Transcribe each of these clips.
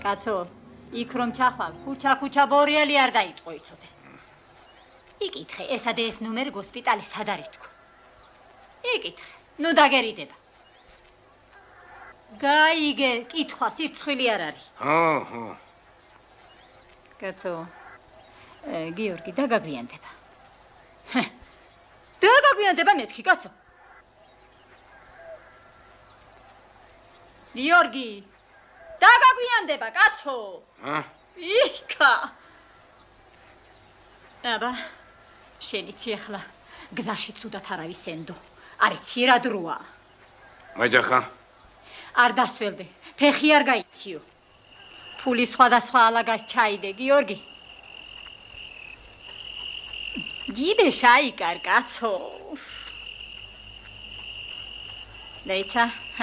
კაცო, იქ რომ ჩახვალ, ქუჩა ბორიელი არ დაიწყო იცოდე. იკითხე, ესა და ეს ნუმერი ჰოსპიტალი სად არის თქო? იკითხე, ნუ დაგერიდება. გაიგე, კითხვა სირცხვილი არ არის. ხო. კაცო, გიორგი დაგაგვიანდება. დაგაგვიანდება მეთქი, კაცო. გიორგი, დაგაგვიანდება, კაცო. იქა. აბა, შენიცი ახლა გზაში ცუდად არ არის ენდო. არიცი რა დროა. მაჯახა. არ დასველდე, ფეხი არ გაიციო. ფული სხვადასხვა ალაგას ჩაიდე, გიორგი. გიდე შაიკარ, კაცო. დაიცა,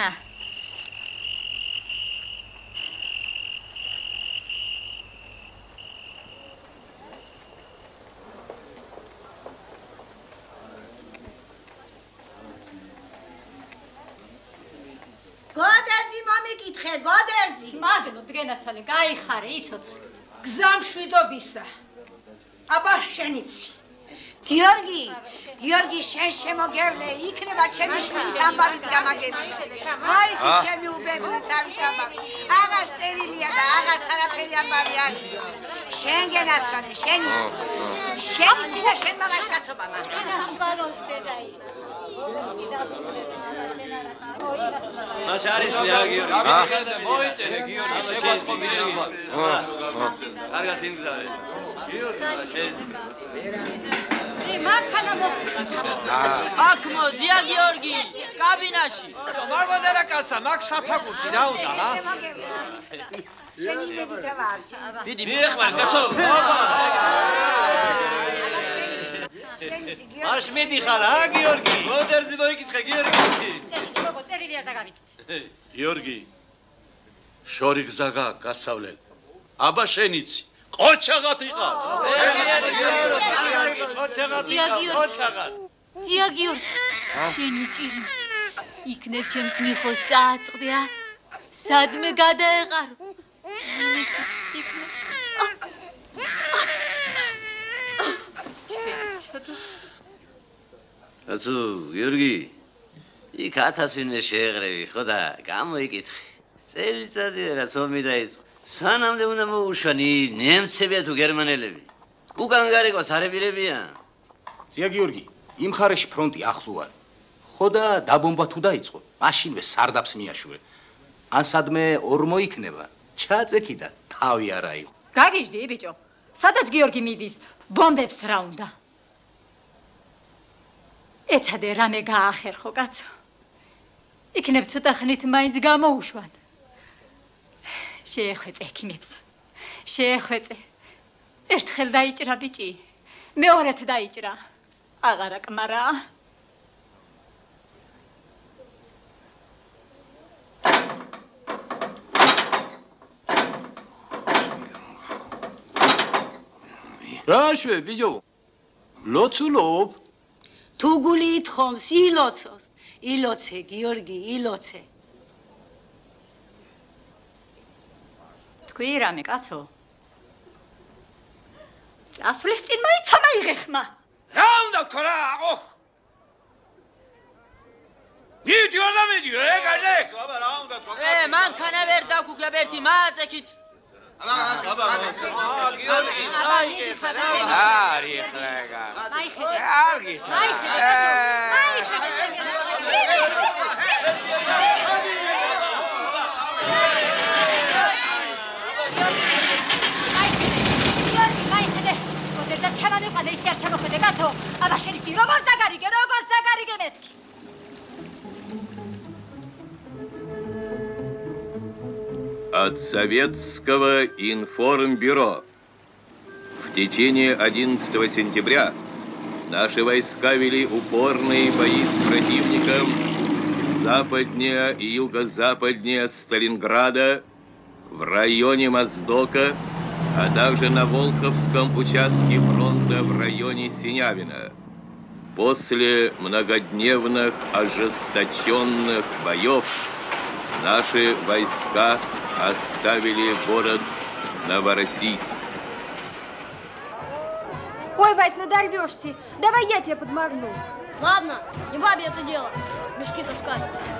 გოდერძი მომიკითხე, გოდერძი. მაგნო დგენაცვალე, გაიხარე, იცოცხლე. გზამშვიდობისა. აბა შენიცი. გიორგი, შენ შემოგერლე, იქნება ჩემი შვილის ამბავიც გამაგებული. აიცი ჩემი უბებული თავის ამბავი. აღარ წერილია და აღარც არაფერი ამბავი არ იცოდეს. შენ გენაცვალე, შენიცი. შენიცი და შენ მამაშ კაცობა გასვალოს დედაი. მაშ არის ლია გიორგი. მოიწერე გიორგი, შეგვაწყო მიდრიგვა. კარგად იმგზავე. მანქანა აქ მოდია გიორგი, კაბინაში. მაგოდერა კაცა, მაგ საფაგურში რა უნდა რა? შენი იმედით ვარ. მიეხმარ, კაცო. მაშ მიდიხარ, გიორგი? მოდერძი მოიკითხე, გიორგი. წერილი არ დაგავიწყდეს. გიორგი, შორი გზაგა გასავლელ. აბა შენიცი, ყოჩაღად იყავ. ძია გიორგი, შენი ჭირი. იქნებ ჩემს მიხოს წააწყდია. სადმე გადაეყარო. მინიცის იქნებ. კაცო, გიორგი, იქ 1000 ვინმე შეეღრევი, ხო და გამოიკითხე. წელიწადია რაც ომი დაიწყო. სანამდე უნდა მოუშვანი ნემცებია თუ გერმანელები. უკან გარეკოს არებირებია. ძია გიორგი, იმ ხარეში ფრონტი ახლო არ. ხო და დაბომბა თუ დაიწყო, მაშინვე სარდაფს მიაშურე. ან სადმე ორ მოიქნება, ჩაწექი და თავი არა იყო. გაგიჟდი, ბიჭო. სადაც გიორგი მიდის, ბომბებს რა უნდა? ეცადე რამე გაახერხო, კაცო. იქნებ ცოტა ხნით მაინც გამოუშვან. შეეხვეწე ექიმებს. შეეხვეწე. ერთხელ დაიჭრა ბიჭი, მეორედ დაიჭრა. აღარა კმარა. რაშვე, ბიჭო? ლოცულობ? თუ გული ითხოვს, ილოცოს. ილოცე, გიორგი, ილოცე. თქვი რამე, კაცო? წასვლის წინ მოიცამა იღეხმა. რა უნდა თქვა რა? მიდი, ეგ. აბა რა უნდა თქვა? მანქანა ვერ დაგუგებ ერთი მააწექით. აბა, გიორგი, არი ხლეგა. მაიხედე. არგი. მაიხედე. და ჩამამიყვანე ისე არ ჩამოხვიდე, კაცო. აბა შენიცი, როგორ დაგარიგე მეთქი. От Советского информбюро. В течение 11 сентября наши войска вели упорные бои с противником западнее и юго-западнее Сталинграда, в районе Моздока, а также на Волховском участке фронта в районе Синявина. После многодневных ожесточенных боев наши войска оставили город Новороссийск. Ой, Вась, надорвешься. Давай я тебе подмогну. Ладно, не бабе это дело. Мешки таскать.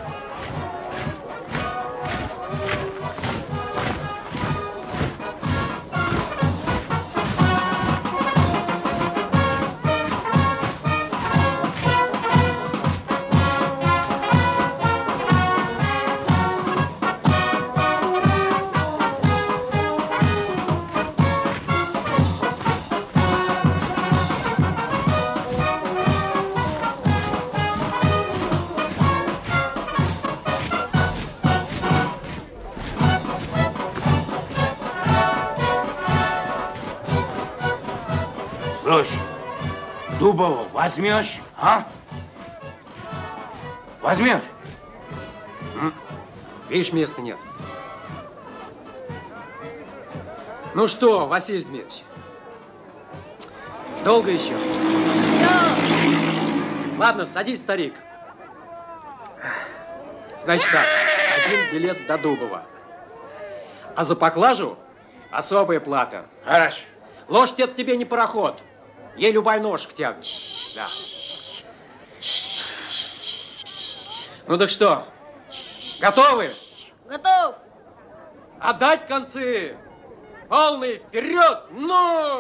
Брось, Дубову возьмешь, а? Возьмешь? Видишь, места нет. Ну что, Василий Дмитриевич, долго еще? Все. Ладно, садись, старик. Значит так, 1 билет до Дубова. А за поклажу особая плата. Хорошо. Лошадь это тебе не пароход. Ей любая нож втягнет. Да. Ну так что, готовы? Готов. Отдать концы. Полный вперед, ну!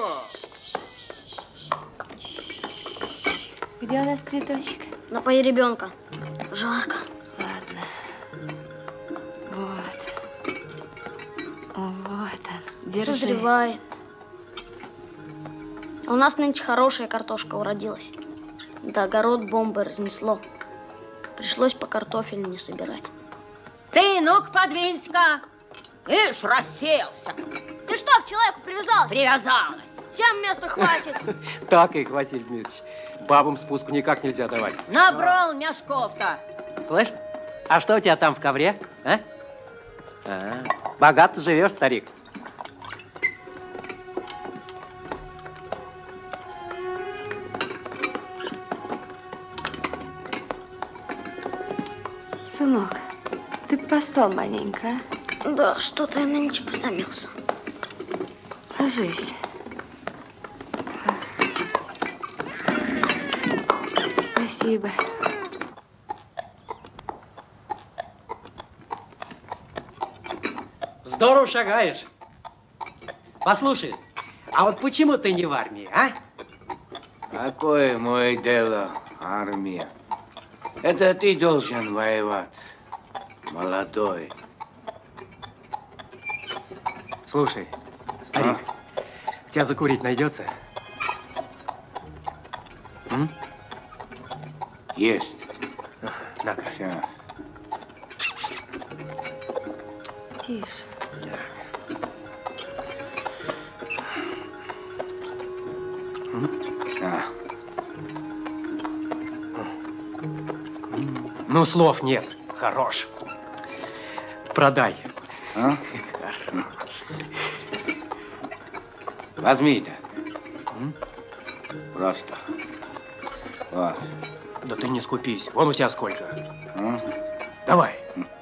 Где у нас цветочек? Напои ребенка. Жарко. Ладно. Вот. Вот он. Держи. Созревает. А у нас нынче хорошая картошка уродилась. Да огород бомбой разнесло. Пришлось по картофелю собирать. Ты, ну-ка, подвинься-ка. Ишь, расселся. Ты что, к человеку привязалась? Привязалась. Всем места хватит. Так их, Василий Дмитриевич. Бабам спуску никак нельзя давать. Набрал мешков-то. Слышь, а что у тебя там в ковре? Богато живешь, старик. Сынок, ты поспал маленько, а? Да, что-то я нынче притомился. Ложись. Спасибо. Здорово шагаешь. Послушай, а вот почему ты не в армии, а? Какое мое дело, армия? Это ты должен воевать, молодой. Слушай, старик, у тебя закурить найдется? Есть. На-ка. Сейчас. Тише. Ну, слов нет. Хорош. Продай. А? Возьми это. Просто. Вот. Да ты не скупись. Вон у тебя сколько. А? Давай.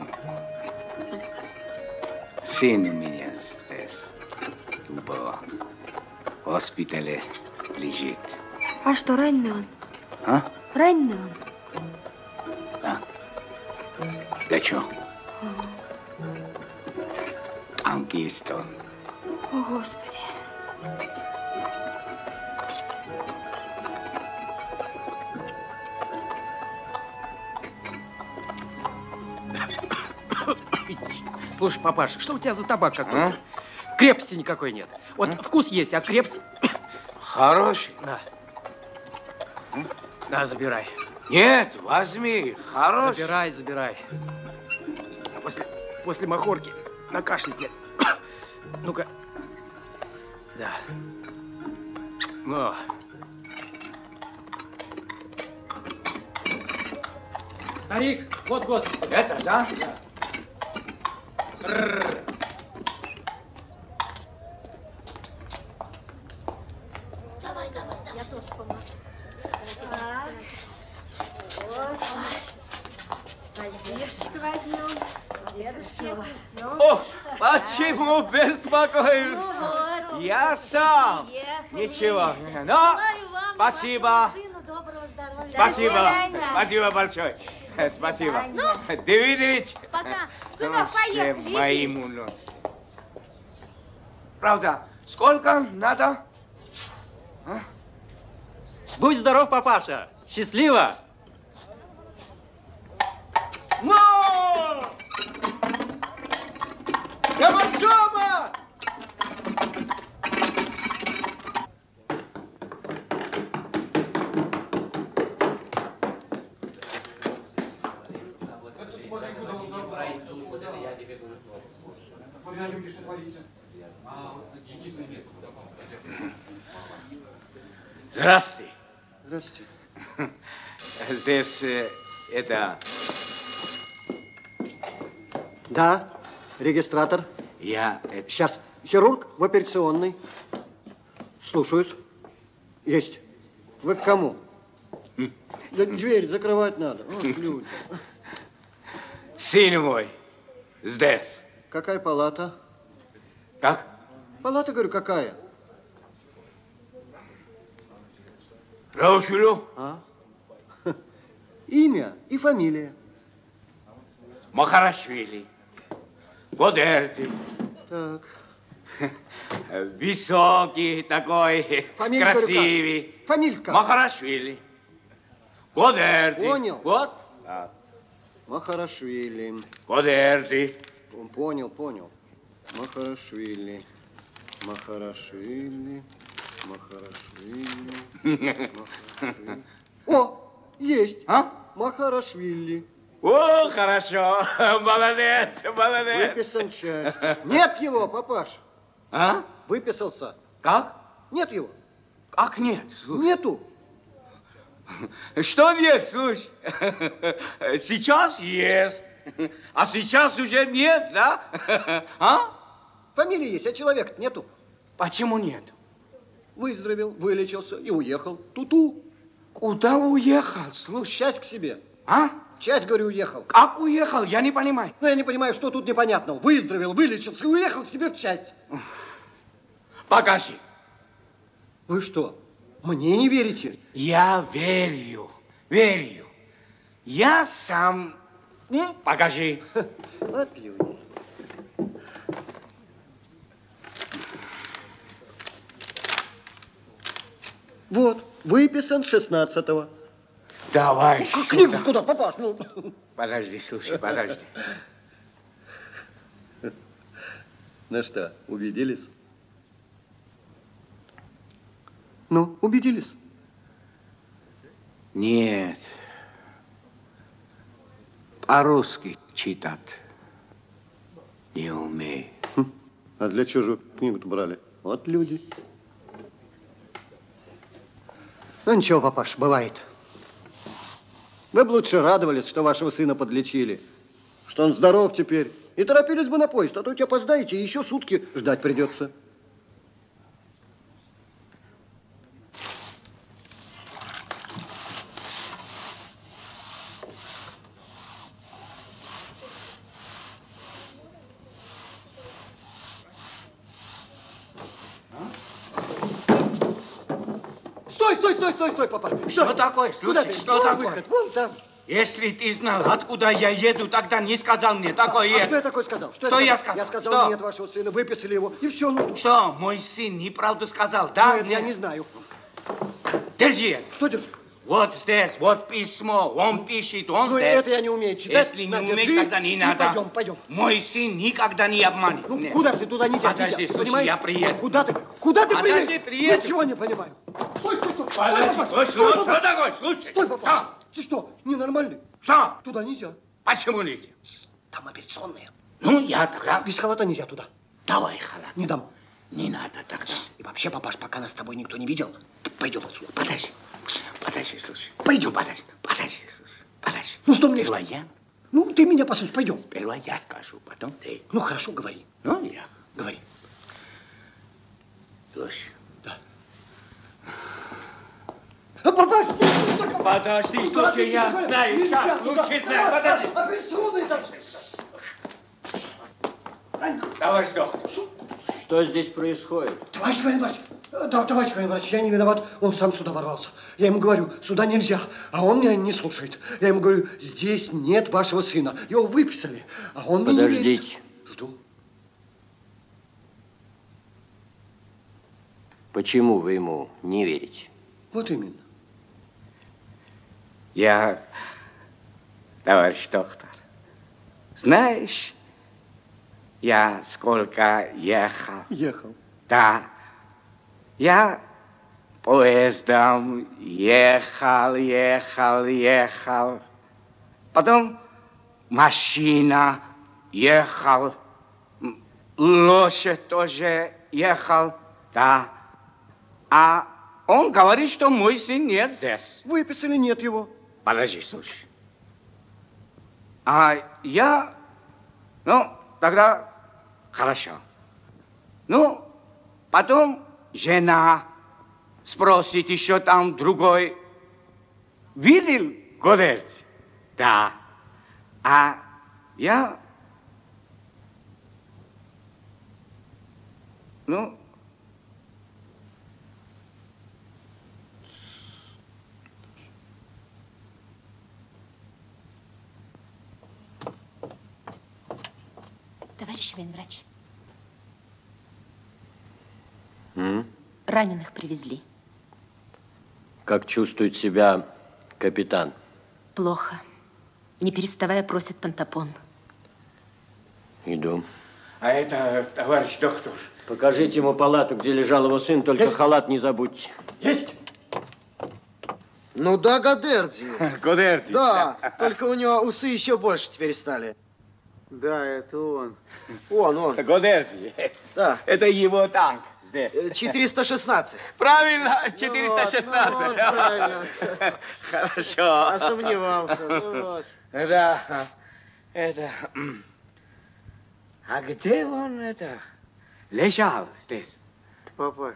Сын у меня здесь. Дубова. В госпитале лежит. А что, раненый он? А? Раненый он? Да. Да чё? Танкист он. О, Господи. Слушай, папаша, что у тебя за табак какой-то? Крепости никакой нет. Вот вкус есть, а крепость... Хороший? На. На, забирай. Нет, возьми. Хороший. Забирай, забирай. А после махорки накашляйте. Ну-ка. Да. Ну. Старик, вот госпиталь. Это, да? Да. Давай, давай, давай. Я тоже помогу. Альбишечка возьмем. О, почему беспокоишься? Я сам. Ничего. Ну, спасибо. Спасибо. Спасибо большое. Спасибо. Давидович. Пока. Сынок, поехали. Моему. Правда, сколько надо? А? Будь здоров, папаша. Счастливо. Но! Гамарджоба! Здравствуй. Здравствуйте. Здесь это... Да, регистратор. Я... Сейчас. Хирург в операционной. Слушаюсь. Есть. Вы к кому? Да дверь закрывать надо. Вот люди. Сын мой, здесь. Какая палата? Как? Палата, говорю, какая? Раушулю. А? Имя и фамилия. Махарашвили. Годерти. Так. Высокий такой, Фамилия, красивый. говорю, как? Фамилия как? Махарашвили. Годерти. Понял. Вот. Так. Махарашвили. Годерти. Понял, понял. Махарашвили. Махарашвили. Махарашвили. Махарашвили. О, есть. А? Махарашвили. О, хорошо. Молодец, молодец. Выписан часть. Нет его, папаш. А? Выписался. Как? Нет его. Как нет? Слушай. Нету. Что нет, слушай? Сейчас есть, а сейчас уже нет, да? А? Фамилия есть, а человека нету. Почему нет? Выздоровел, вылечился и уехал. Ту-ту. Куда уехал, слушай? Часть к себе. А? Часть, говорю, уехал. Как уехал? Я не понимаю. Ну, я не понимаю, что тут непонятного. Выздоровел, вылечился и уехал к себе в часть. Погоди. Вы что, мне не верите? Я верю, верю. Я сам... Покажи. Вот люди. Вот, выписан 16-го. Давай. Книгу куда, папаш? Ну. Подожди, слушай, подожди. Ну что, убедились? Ну, убедились? Нет. По-русски читать не умею. А для чего же книгу-то брали? Вот люди. Ну, ничего, папаш, бывает. Вы бы лучше радовались, что вашего сына подлечили, что он здоров теперь. И торопились бы на поезд, а то ведь опоздаете, и еще сутки ждать придется. Стой, папа. Что такое? Слушай, Куда ты? что Вон такое? выход, вон там. Если ты знал, откуда я еду, тогда не сказал мне такое. А что я такое сказал? Что я сказал? Я сказал, что? нет вашего сына, выписали его, и все. Ну, что, мой сын неправду сказал, да? Нет, я не знаю. Держи. Что держи? Вот здесь, вот письмо, он пишет, он ну, здесь. это я не умею читать. Если не умеешь, тогда не надо. Пойдем. Мой сын никогда не обманет. Ну, куда ты? Туда нельзя. Подожди, слушай, понимаешь? я приеду. Куда ты приедешь? Ничего не понимаю. Стой. Подожди, что такое? Слушай. Стой, папа. Ты что, ненормальный? Что? Туда нельзя. Почему нельзя? Там операционная. Ну, я тогда... Без халата нельзя туда. Давай халат. Не дам. Не надо тогда. И вообще, папаш, пока нас с тобой никто не видел, пойдем отсюда. Подожди, слушай. Пойдем. Подожди, слушай. Ну, что мне? Сперва я. Ну, ты меня послушай, пойдем. Сперва я скажу, потом ты. Ну, хорошо, говори. Ну, я. Говори. Слушай. Да. Папаш, подожди, слушай, я знаю. Сейчас, слушай, знаю, подожди. Операционная там. Товарищ доктор. Что здесь происходит? Товарищ военврач, товарищ военврач, я не виноват, он сам сюда ворвался. Я ему говорю, сюда нельзя, а он меня не слушает. Я ему говорю, здесь нет вашего сына, его выписали, а он мне не верит. Подождите. Жду. Почему вы ему не верите? Вот именно. Я, товарищ доктор, знаешь, я сколько ехал. Ехал. Да. Я поездом ехал. Потом машина ехал. Лошадь тоже ехал. Да. А он говорит, что мой сын нет здесь. Выписали, нет его. Подожди, слушай. А я... Ну, тогда хорошо. Ну, потом жена спросит еще там другой. Видел Годерти? Да. А я... Ну... Товарищ военврач, М? раненых привезли. Как чувствует себя капитан? Плохо. Не переставая просит пантопон. Иду. А это, товарищ доктор. Покажите ему палату, где лежал его сын, только Есть. халат не забудьте. Есть. Ну да, Годерди. Годерти. Да, только у него усы еще больше теперь стали. Да, это он. Он. Годерти. Да. Это его танк здесь. 416. Правильно, 416. Вот, правильно. Хорошо. А сомневался. Ну вот. Да, это... А где он это лежал здесь? Папаш.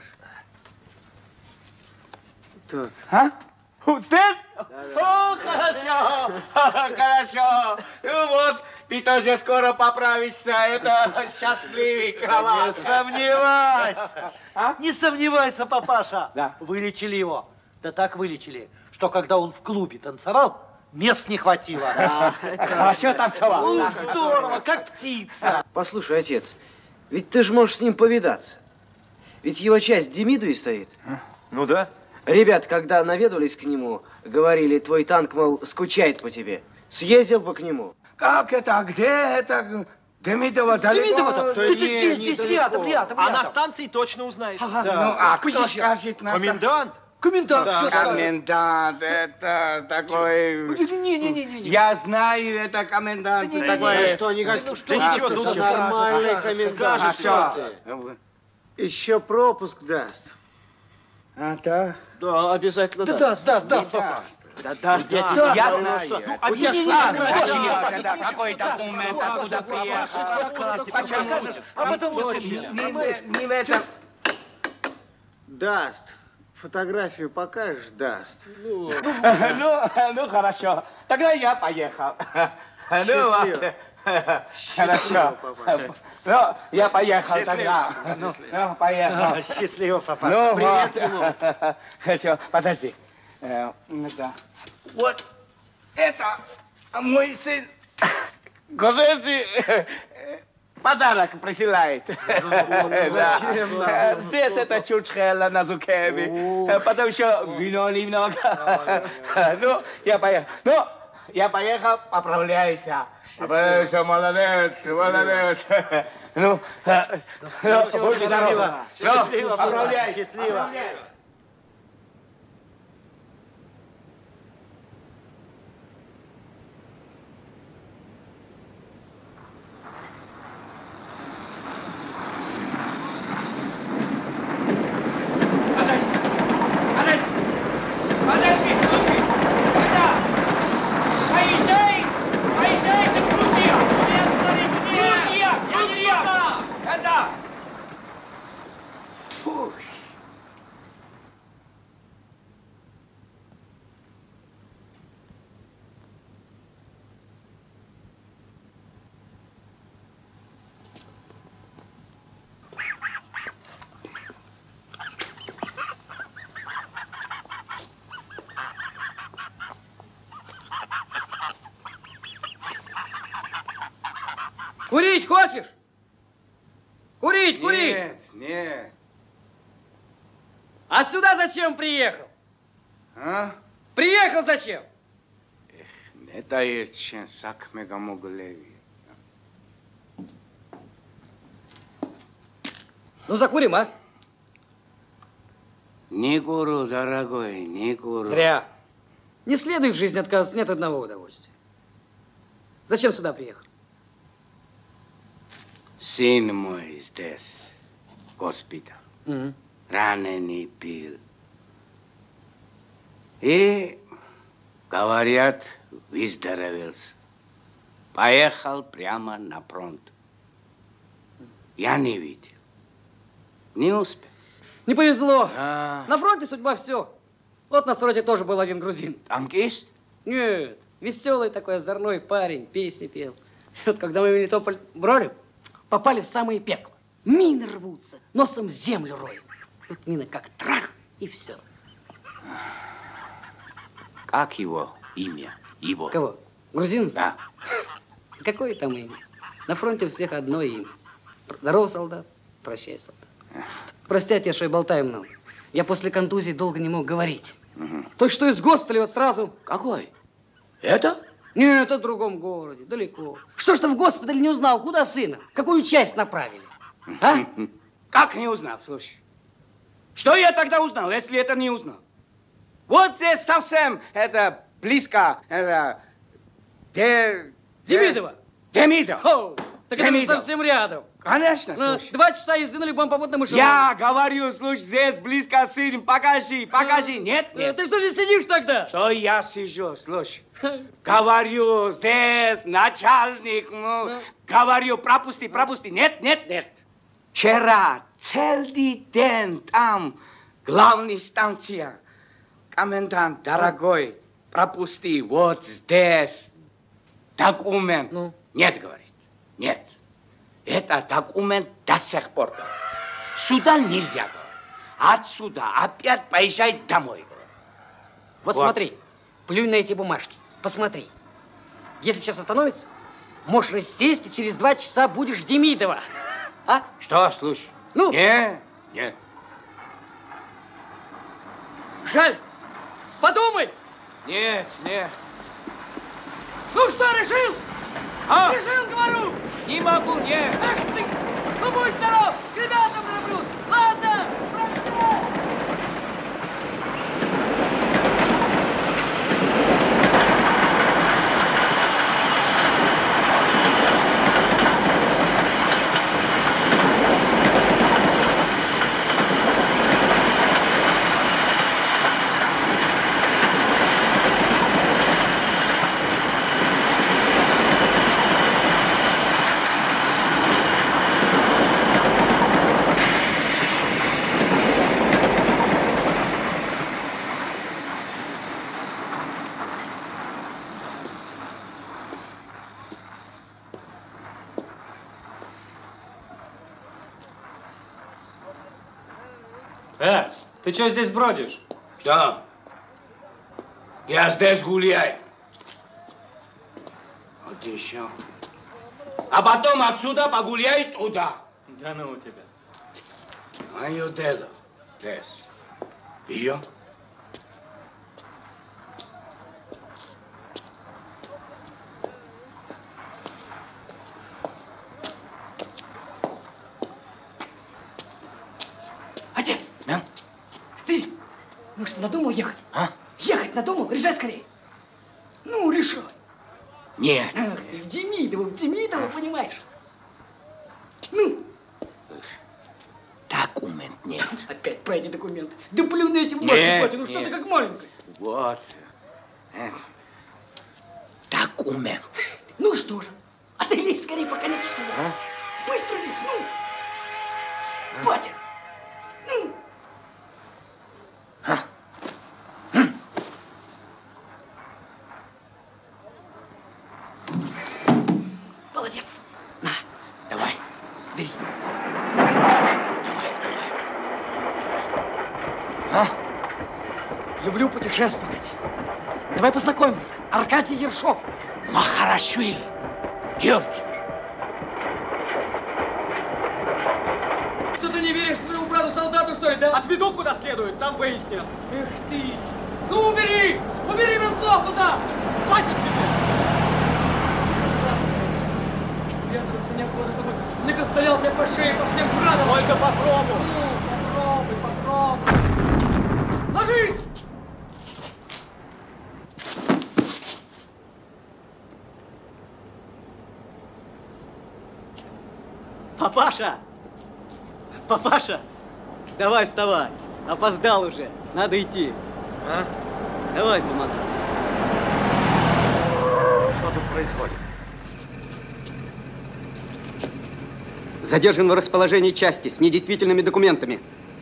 Тут. А? Вот здесь? О, хорошо, хорошо. Ну вот, ты тоже скоро поправишься. Это счастливый кровать. Не сомневайся. А? Не сомневайся, папаша. Да. Вылечили его. Да так вылечили, что когда он в клубе танцевал, мест не хватило. Хорошо танцевал. Ух, здорово, как птица. Послушай, отец, ведь ты же можешь с ним повидаться. Ведь его часть в Демидове стоит. Ну да. Ребят, когда наведывались к нему, говорили, твой танк, мол, скучает по тебе. Съездил бы к нему. Как это? Где это? Демидово далеко? Демидово-то? Да Ты не, здесь, рядом. недалеко. А на станции точно узнаешь. Ну, а кто Поезжай. скажет нас? Комендант. Комендант все скажет. Комендант, это такой... Не-не-не. Я знаю, это комендант. Да не, такой... не, Что, никак... Ну что, ничего, это ну, нормальный скажешь, комендант. Что? Еще пропуск даст. А, да? Да, обязательно Да даст, папа. Да даст, я тебе Я говорю, знаю. что- Ну, а я не, знаю. Какой документ, откуда приехал? Почему? А потом Не в этом. Даст. Фотографию покажешь, даст. Ну, хорошо. Тогда я поехал. Ну, ладно. Хорошо. Ну, я поехал тогда. Ну, поехал. Счастливо, папа. Ну, Привет вот. ему. Хорошо, подожди. Да. Вот это мой сын Годерти подарок присылает. зачем нам? Здесь это чурчхела на Зукеви. Потом еще вино немного. Ну, я поехал. Ну, я поехал, поправляйся. Поправляйся, молодец. Ну, будь здоров. Счастливо, поправляйся. счастливо. Подожди, слушай. Это... Поезжай, ты Грузия! Нет, смотри, Грузия! Это... Фу. Курить хочешь? Курить, курить! Нет, нет. А сюда зачем приехал? А? Приехал зачем? Это очень сакмега моглеви. Ну, закурим, а? Не куру, дорогой, не куру. Зря. Не следует в жизни отказываться, нет одного удовольствия. Зачем сюда приехал? Сын мой здесь, госпиталь. Раненый был. И, говорят, выздоровелся. Поехал прямо на фронт. Я не видел. Не успел. Не повезло. На фронте судьба все. Вот на фронте тоже был один грузин. Танкист? Нет, веселый такой озорной парень, песни пел. Вот когда мы в Мелитополь брали, попали в самое пекло. Мины рвутся, носом землю роем. Вот мина как трах, и все. Как его имя? Его. Кого? Грузин? Да. Какое там имя? На фронте у всех одно имя. Здорово, солдат. Прощай, солдат. Простите, что я болтаю много. Я после контузии долго не мог говорить. Только что из госпиталя вот сразу... Какой? Это? Нет, это в другом городе, далеко. Что ж ты в госпитале не узнал, куда сына? Какую часть направили? А? Как не узнал, слушай? Что я тогда узнал, если это не узнал? Вот здесь совсем это близко, это... Демидово. Демидово. Так это же совсем рядом. Конечно, слушай. 2 часа езды на любом попутном эшелоне. Я говорю, слушай, здесь близко сын, покажи, покажи. Нет, нет. Ты что здесь сидишь тогда? Что я сижу, слушай. Говорю, здесь начальник, ну, говорю, пропусти, пропусти. Нет, нет, нет. Вчера целый день там, главная станция. Комендант, дорогой, пропусти, вот здесь документ. Нет, говорит, нет. Это документ до сих пор. Сюда нельзя. Отсюда опять поезжай домой. Вот смотри, плюнь на эти бумажки. Посмотри. Если сейчас остановится, можешь рассесть, и через 2 часа будешь в Демидово. А? Что, слушай? Ну? Нет, нет. Жаль. Подумай. Нет, нет. Ну что, решил? А? Решил, говорю. Не могу, нет. Ах ты! Ну будь здоров! К ребятам тороплюсь! Ладно! Ты что здесь бродишь? Что? Я здесь гуляю. Вот еще. А потом отсюда погуляй туда. Да ну у тебя. Мое дело здесь. Ее? Отец! Да? Ты, ну что, надумал ехать? А? Ехать надумал? Решай скорее. Ну, решай. Нет. Ах ты, в Демидово, понимаешь? Ну? Документ нет. Опять про эти документы. Да плюнь на эти бумажки, Батя, ну что ты как маленький. Вот. Это. Документ. Ну что же, а ты лезь скорее, пока не чувствовал. А? Быстро лезь, ну. Батя. Ну. А? Молодец. На, давай. Бери. А? Люблю путешествовать. Давай познакомимся. Аркадий Ершов. Махарашвили. Георгий. правда не веришь своему брату-солдату, что ли, да? Отведу куда следует, там выяснят. Эх ты! Ну убери! Убери Воронцов туда! Хватит тебе! Связываться неохота тобой. Накостылял тебя по шее, по всем правилам. Только попробуй. Ну, попробуй. Ложись! Папаша! Папаша! Давай вставай. Опоздал уже. Надо идти. А? Давай, помогай. Что тут происходит? Задержан в расположении части с недействительными документами.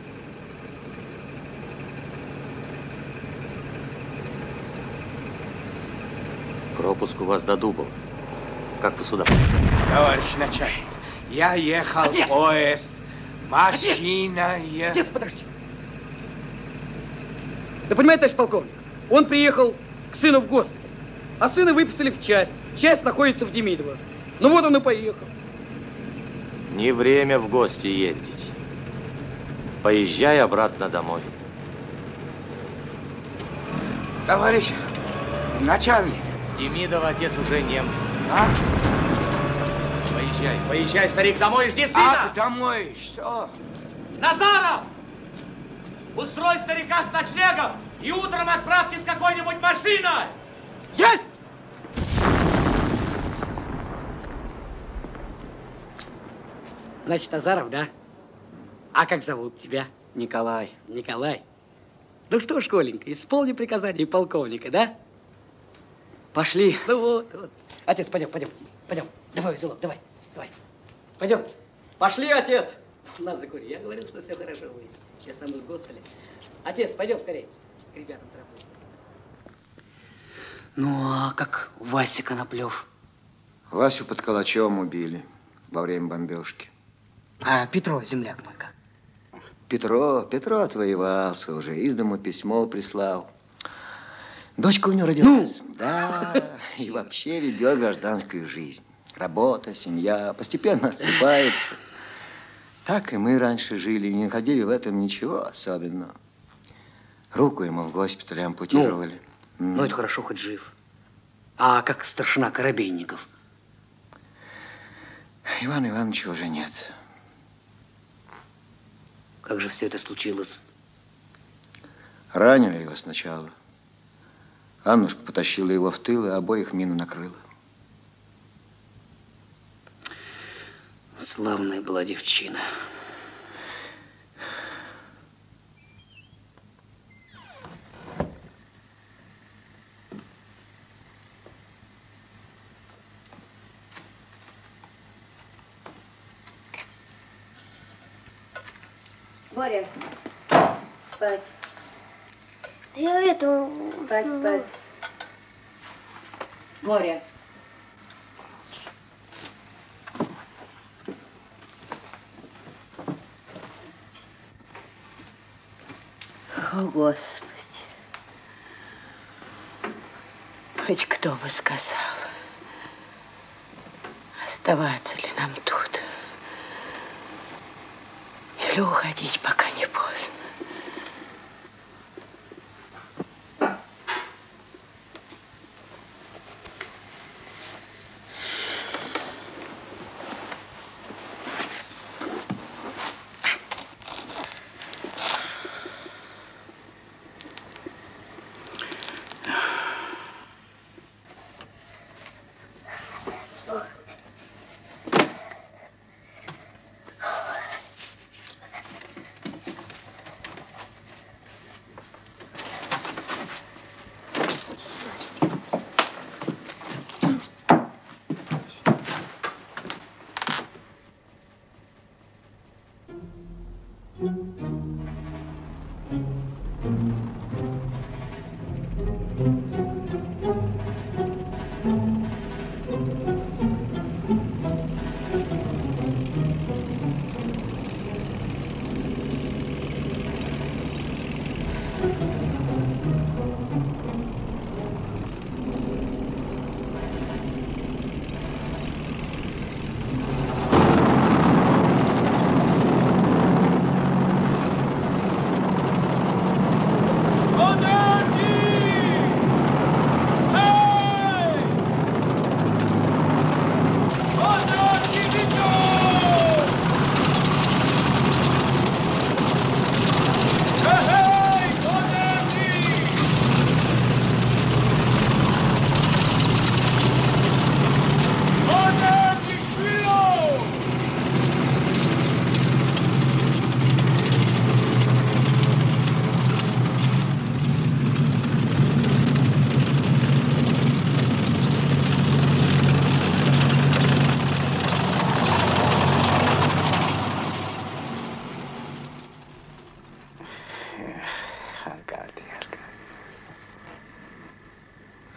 Пропуск у вас до Дубова. Как вы сюда? Товарищ начальник, я ехал в поезд. Машина ехала. Отец, подожди. Да понимаете, товарищ полковник, он приехал к сыну в госпиталь, а сына выписали в часть. Часть находится в Демидово. Ну вот он и поехал. Не время в гости ездить. Поезжай обратно домой. Товарищ начальник. Демидов, отец, уже немцы. А? Поезжай, поезжай, старик, домой, жди сына! Ах, домой, что? Назаров! Устрой старика с ночлегом и утром отправьте с какой-нибудь машиной! Есть! Значит, Назаров, да? А как зовут тебя? Николай. Николай. Ну что, школьник, исполни приказание полковника, да? Пошли. Ну вот, вот. Отец, пойдем. Давай, Веселов, давай. Пойдем. Пошли, отец. На, закури. Я говорил, что все хорошо будет. Я сам из госпиталя. Отец, пойдем скорее. К ребятам торопись. Ну, а как Вася Коноплев? Васю под Калачом убили во время бомбежки. А Петро, земляк мой, как? Петро отвоевался уже, из дому письмо прислал. Дочка у него родилась. Ну? Да, и вообще ведет гражданскую жизнь. Работа, семья, постепенно отсыпается. Так и мы раньше жили, не находили в этом ничего особенного. Руку ему в госпитале ампутировали. Ну, это хорошо, хоть жив. А как старшина Коробейников? Ивана Ивановича уже нет. Как же все это случилось? Ранили его сначала. Аннушка потащила его в тыл, и обоих мина накрыла. Славная была девчина. Боря, спать. Я это... Спать. Боря. О, Господи. Хоть кто бы сказал, оставаться ли нам тут, или уходить, пока не поздно.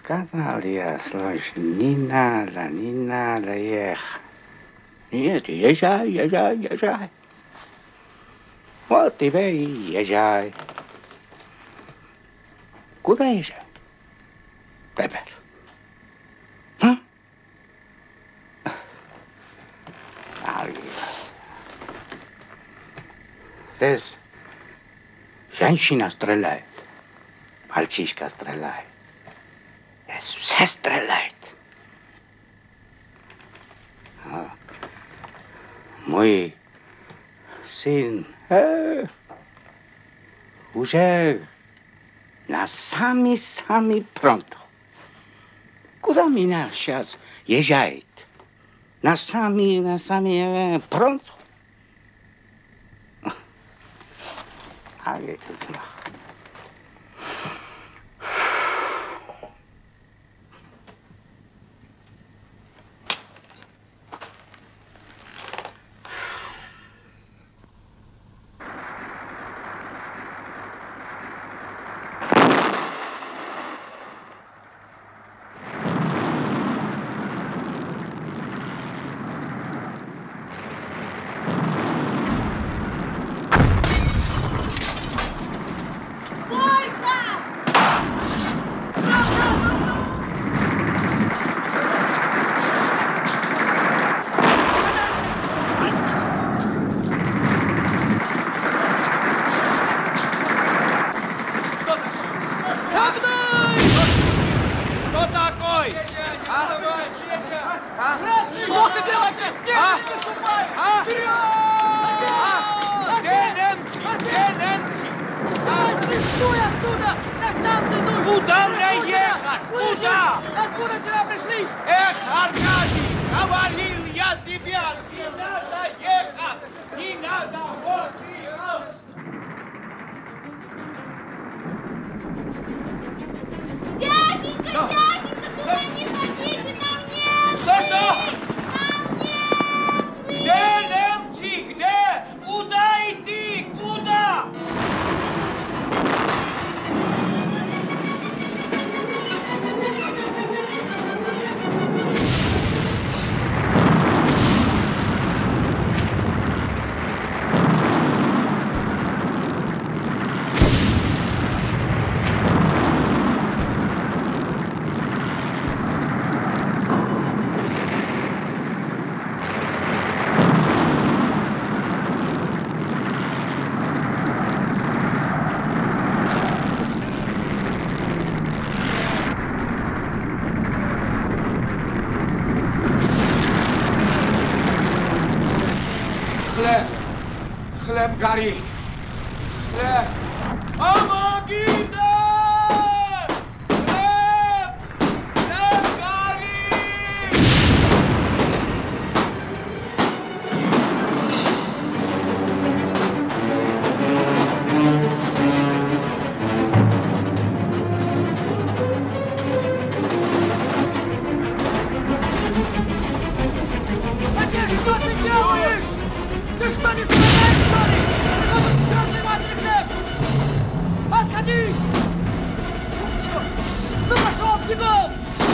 сказал я, слушай, не надо ехать. Нет, езжай. Вот тебе и езжай. Куда езжай? Теперь. Здесь женщина стреляет, мальчишка стреляет. Здесь все стреляют. Мой сын уже на сами фронт. Куда меня сейчас езжает? На сами фронт. А это знак. Хлеб горит. Хлеб. Помогите! Хлеб! Хлеб горит! Отец, что ты делаешь? Ты что, не страдаешь, что ли? Ты вот к чертовой матери хлеб! Отходи! Черт! Ну пошел, бегом!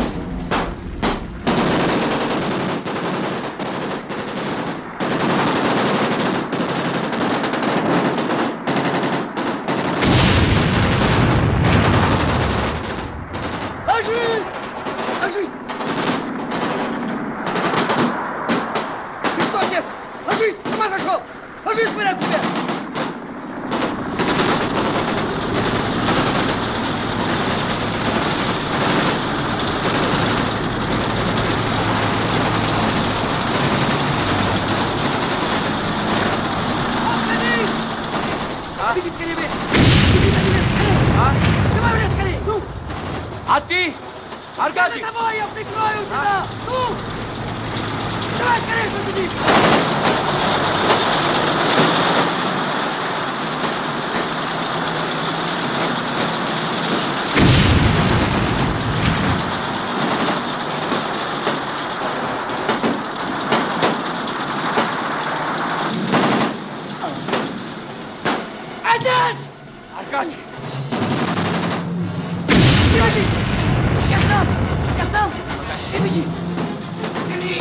Ложись! Ложись! Ты что, отец? Ложись! С ума сошел! Ложись, говорят тебе! Отходи! Беги скорее, блядь! Беги на меня, скорее! Давай, блядь, скорее! Ну! А ты? Аркадий! Я за тобой, я прикрою тебя! Ну! Давай скорее, побеги! Отец! Аркадий! Погоди! Я сам! сам! Беги! Беги!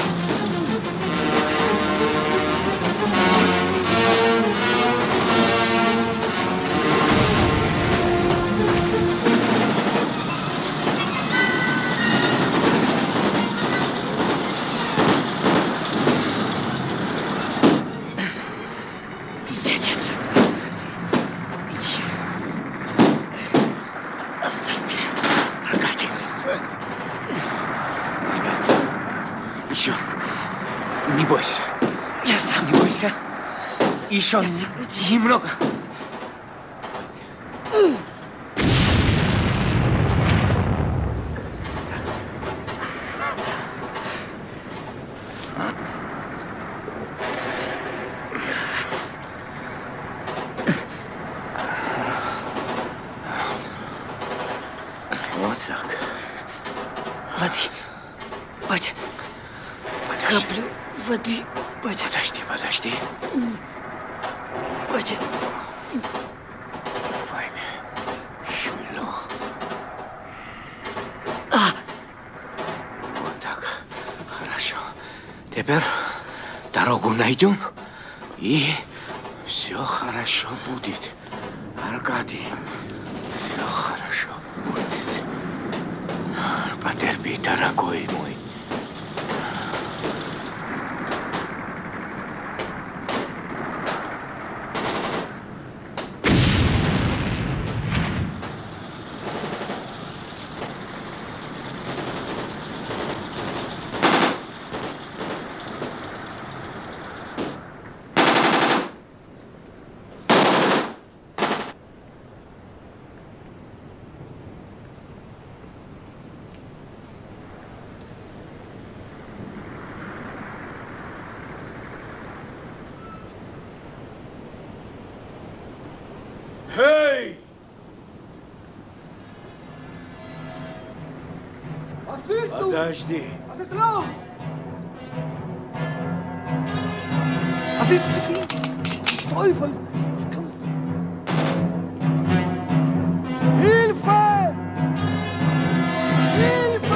Иди, отец. Иди. Оставь меня. Аркадий, еще не бойся. Я сам. Не бойся. Еще немного. Вот так. Воды. Батя. Каплю воды. Батя. Подожди. Батя. Шмелю. Вот так. Хорошо. Теперь дорогу найдем, и все хорошо будет. Аркадий, все хорошо будет. Потерпи, дорогой мой. Эй! Подожди. Was ist los? Was ist mit ihm? Teufel! Es kommt. Hilfe! Hilfe!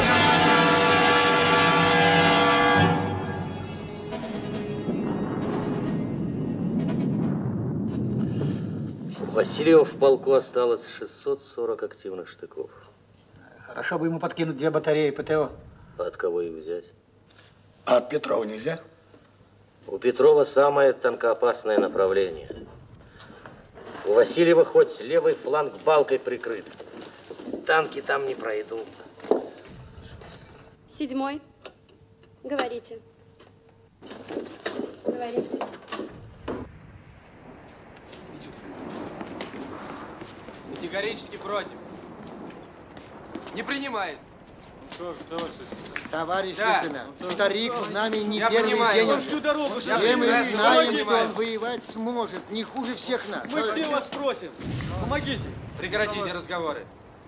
Васильева в полку осталось 640 активных штыков. Хорошо бы ему подкинуть 2 батареи ПТО. А от кого их взять? А от Петрова нельзя? У Петрова самое танкоопасное направление. У Васильева хоть левый фланг балкой прикрыт. Танки там не пройдут. 7-й. Говорите. Говорите. Категорически против. Не принимает. Товарищ Да. лейтенант, старик с нами не Я первый понимаю. день. Он всю дорогу Все шли. мы Я знаем, что понимаю. он воевать сможет, не хуже всех нас. Мы все вас просим. Помогите. Прекратите разговоры.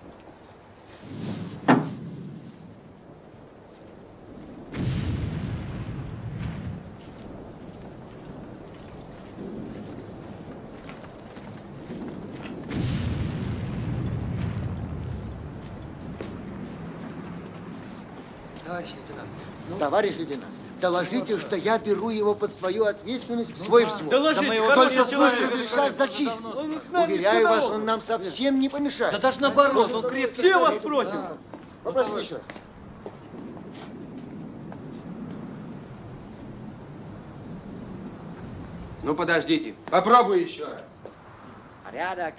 Товарищ лейтенант, доложите, что я беру его под свою ответственность в свой взвод. Доложите, Да мы его хороший только человек. пусть разрешат зачислить. Он с нами Уверяю всю вас, дорогу. он нам совсем не помешает. Да даже наоборот, он крепко Все вас стоит. просим. Попросите еще раз. Ну, подождите. Попробуй еще раз. Порядок.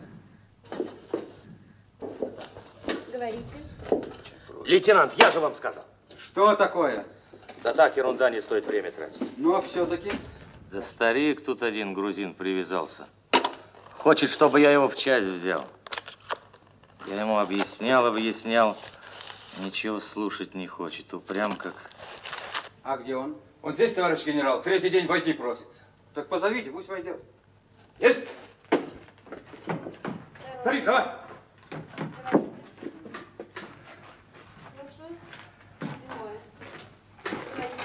Говорите. Лейтенант, я же вам сказал. Что такое? Да так, ерунда, не стоит время тратить. Ну, а все-таки? Да старик тут один грузин привязался. Хочет, чтобы я его в часть взял. Я ему объяснял. Ничего слушать не хочет. Упрям как... А где он? Он здесь, товарищ генерал. 3-й день войти просится. Так позовите, пусть войдет. Есть! Старик, давай! Слушаю. 7-й. Говорите.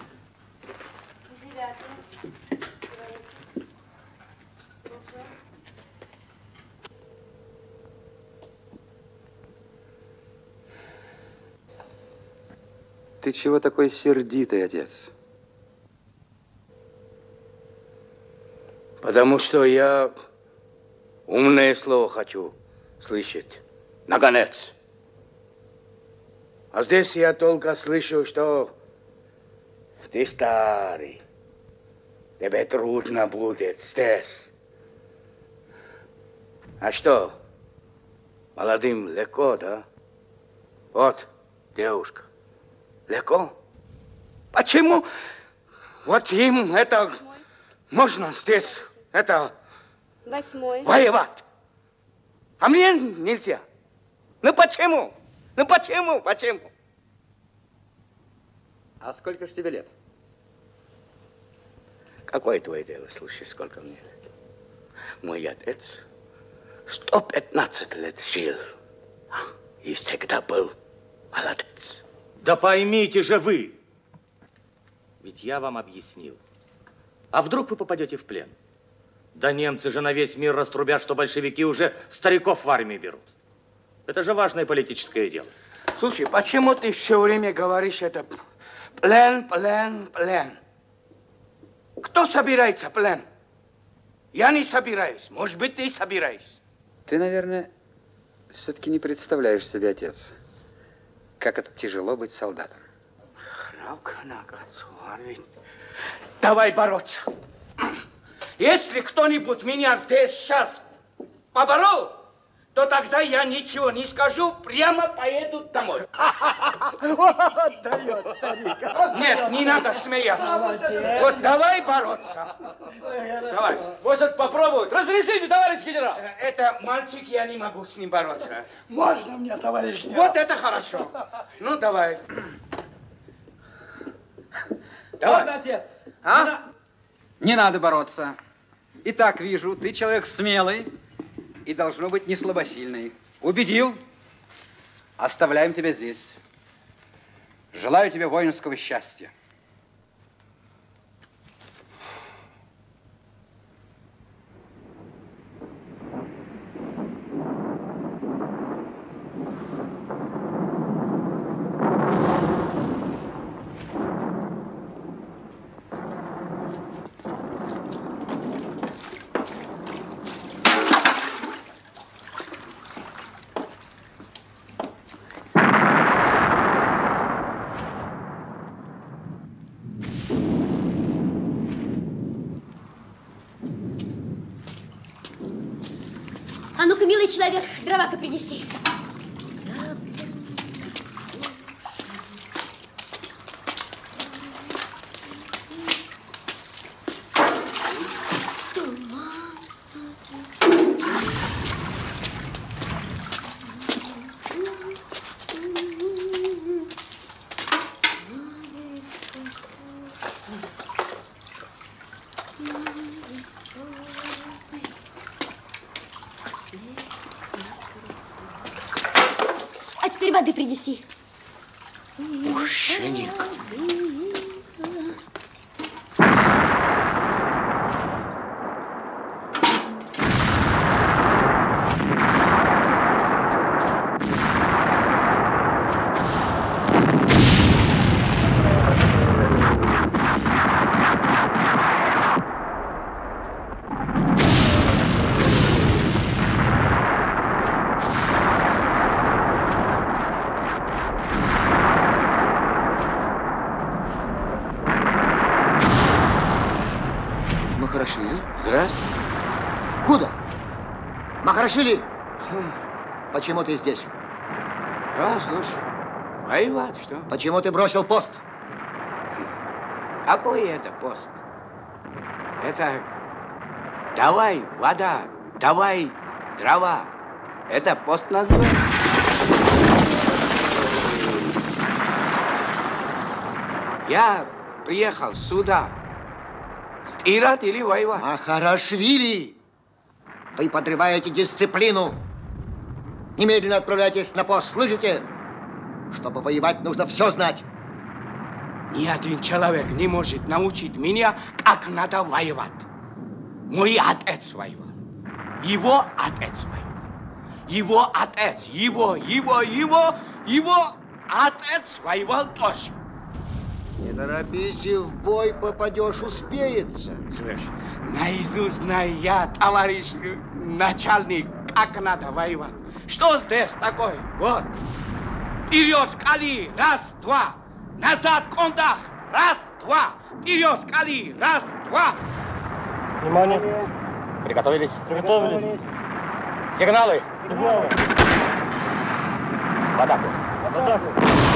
9-й. Говорите. Слушаю. Ты чего такой сердитый, отец? Потому что я умное слово хочу слышать. Наконец. А здесь я только слышу, что ты старый. Тебе трудно будет здесь. А что? Молодым легко, да? Вот, девушка. Легко? Почему? Вот им это можно здесь, это 8. воевать. А мне нельзя. Ну почему? Ну почему? Почему? А сколько ж тебе лет? Какое твое дело? Слушай, сколько мне лет? Мой отец 115 лет жил. И всегда был молодец. Да поймите же вы. Ведь я вам объяснил. А вдруг вы попадете в плен? Да немцы же на весь мир раструбят, что большевики уже стариков в армии берут. Это же важное политическое дело. Слушай, почему ты все время говоришь это плен, плен, плен? Кто собирается в плен? Я не собираюсь. Может быть, ты собираешься. Ты, наверное, все-таки не представляешь себе, отец, как это тяжело быть солдатом. Давай бороться. Если кто-нибудь меня здесь сейчас поборол, то тогда я ничего не скажу, прямо поеду домой. Отдает старик. Нет, не надо смеяться. Молодец. Вот давай бороться. Давай. Может, попробуют? Разрешите, товарищ генерал. Это мальчик, я не могу с ним бороться. Можно мне, товарищ генерал? Вот это хорошо. Ну, давай. Ладно, отец. А? Не надо бороться. И так вижу, ты человек смелый и должно быть не слабосильный. Убедил? Оставляем тебя здесь. Желаю тебе воинского счастья. А ну-ка, милый человек, дрова-ка принеси. А теперь воды принеси. Мученик. Махарашвили? Здравствуй. Куда? Махарашвили! Почему ты здесь? А, слушай, воевать, что? Почему ты бросил пост? Какой это пост? Это давай вода, давай дрова. Это пост называется. Я приехал сюда. Стирать или воевать? Махарашвили! Вы подрываете дисциплину. Немедленно отправляйтесь на пост, слышите? Чтобы воевать, нужно все знать. Ни один человек не может научить меня, как надо воевать. Мой отец воевал. Его отец воевал. Его отец, его отец воевал тоже. Не торопись, и в бой попадешь, успеется. Слышь, наизусть знаю я, товарищ начальник, как надо воевать. Что здесь такое? Вот. Вперед, Кали, раз, два. Назад, Кондах, раз, два. Вперед, Кали, раз, два. Внимание. Приготовились. Приготовились. Сигналы. Сигналы. В атаку. В атаку.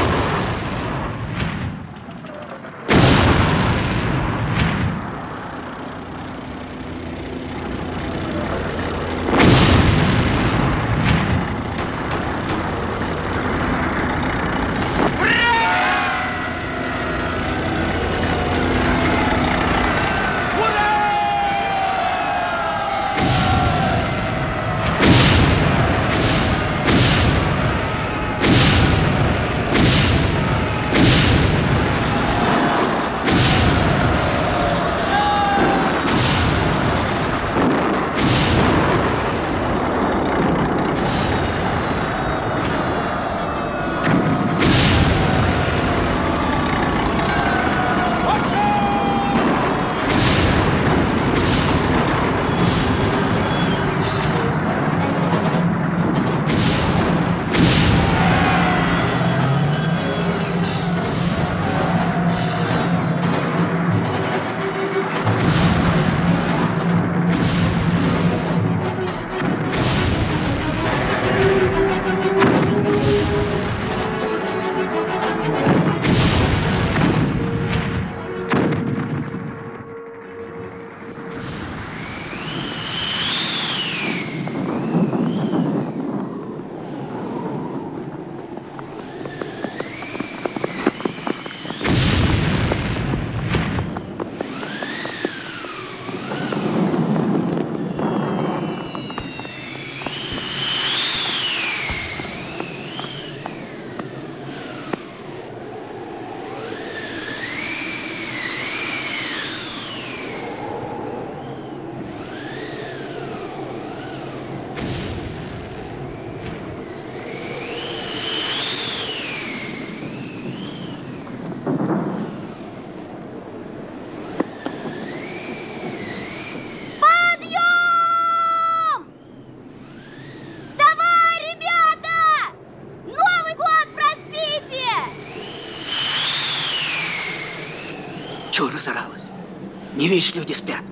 Чего разоралась? Не видишь, люди спят.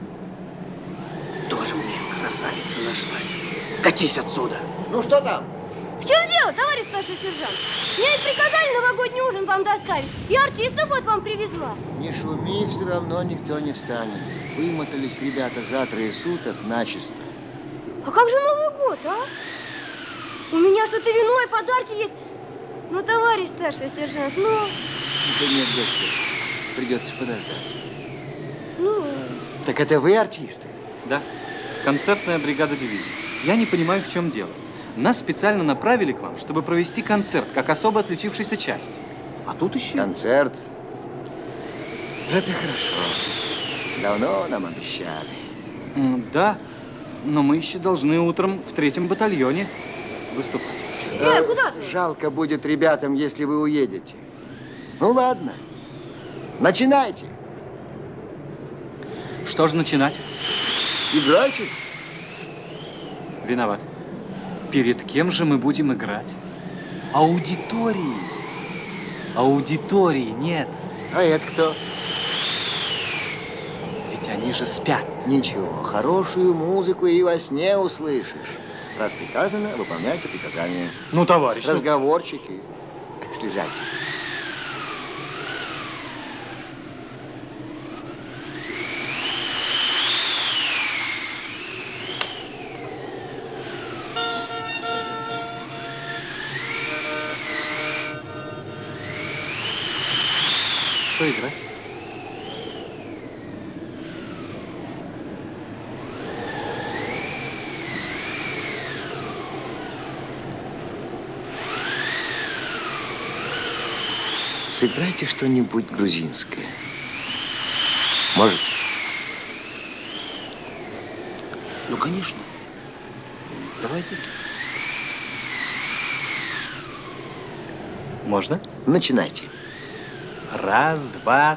Тоже мне красавица нашлась. Катись отсюда. Ну что там? В чем дело, товарищ старший сержант? Мне ведь приказали новогодний ужин вам доставить. И артистов вот вам привезла. Не шуми, все равно никто не встанет. Вымотались ребята за 3 суток начисто. А как же Новый год, а? У меня что-то вино и подарки есть. Ну, товарищ старший сержант, ну... Да нет, дочка, придется подождать. Ну... Так это вы артисты? Да, концертная бригада дивизии. Я не понимаю, в чем дело. Нас специально направили к вам, чтобы провести концерт, как особо отличившейся части. А тут еще... Концерт? Это хорошо. Давно нам обещали. Да, но мы еще должны утром в 3-м батальоне выступать. Куда ты? Жалко будет ребятам, если вы уедете. Ну ладно, начинайте. Что же начинать? Играйте. Виноват. Перед кем же мы будем играть? Аудитории. Аудитории нет. А это кто? Ведь они же спят. Ничего, хорошую музыку и во сне услышишь. Раз приказано, выполняйте приказания. Ну, товарищ. Разговорчики. Слезайте. Что играть? Сыграйте что-нибудь грузинское. Можете? Ну, конечно. Давайте. Можно? Начинайте. Раз, два.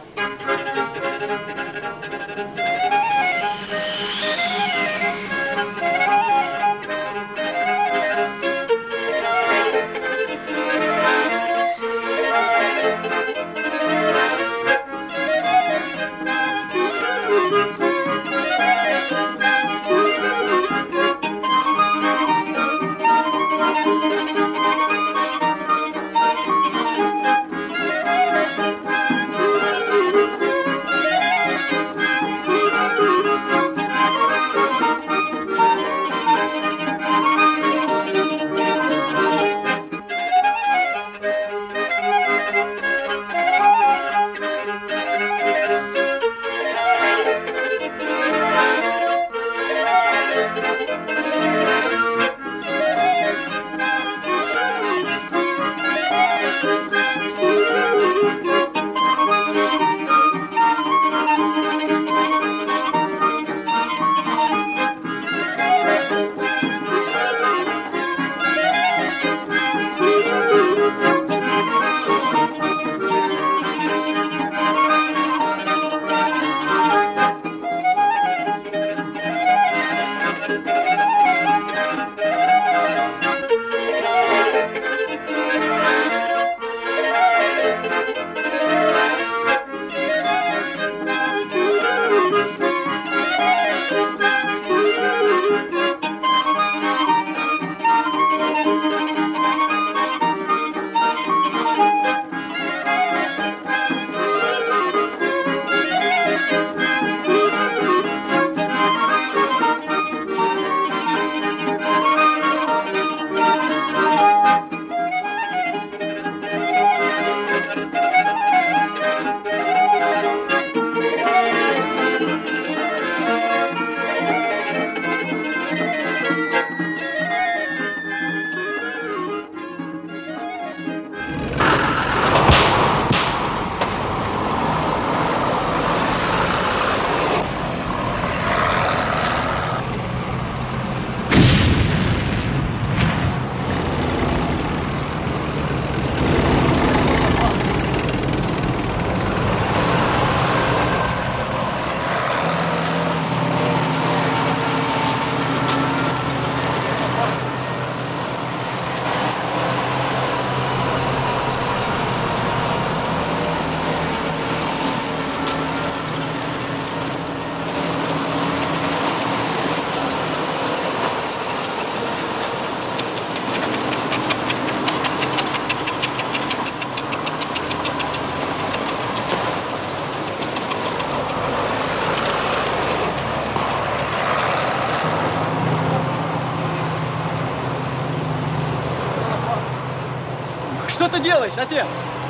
Что ты делаешь, отец?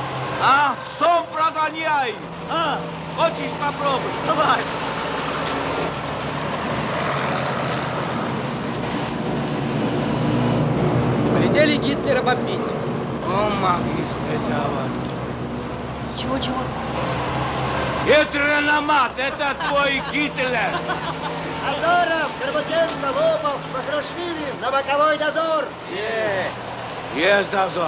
А, сом прогоняй. А, хочешь попробуй? Давай. Полетели Гитлера бомбить. О, магистр, давай. Чего? Это Ранамат, это твой Гитлер. Азаров, Горбатенко, Лопов, Бахрашвили на боковой дозор. Есть дозор.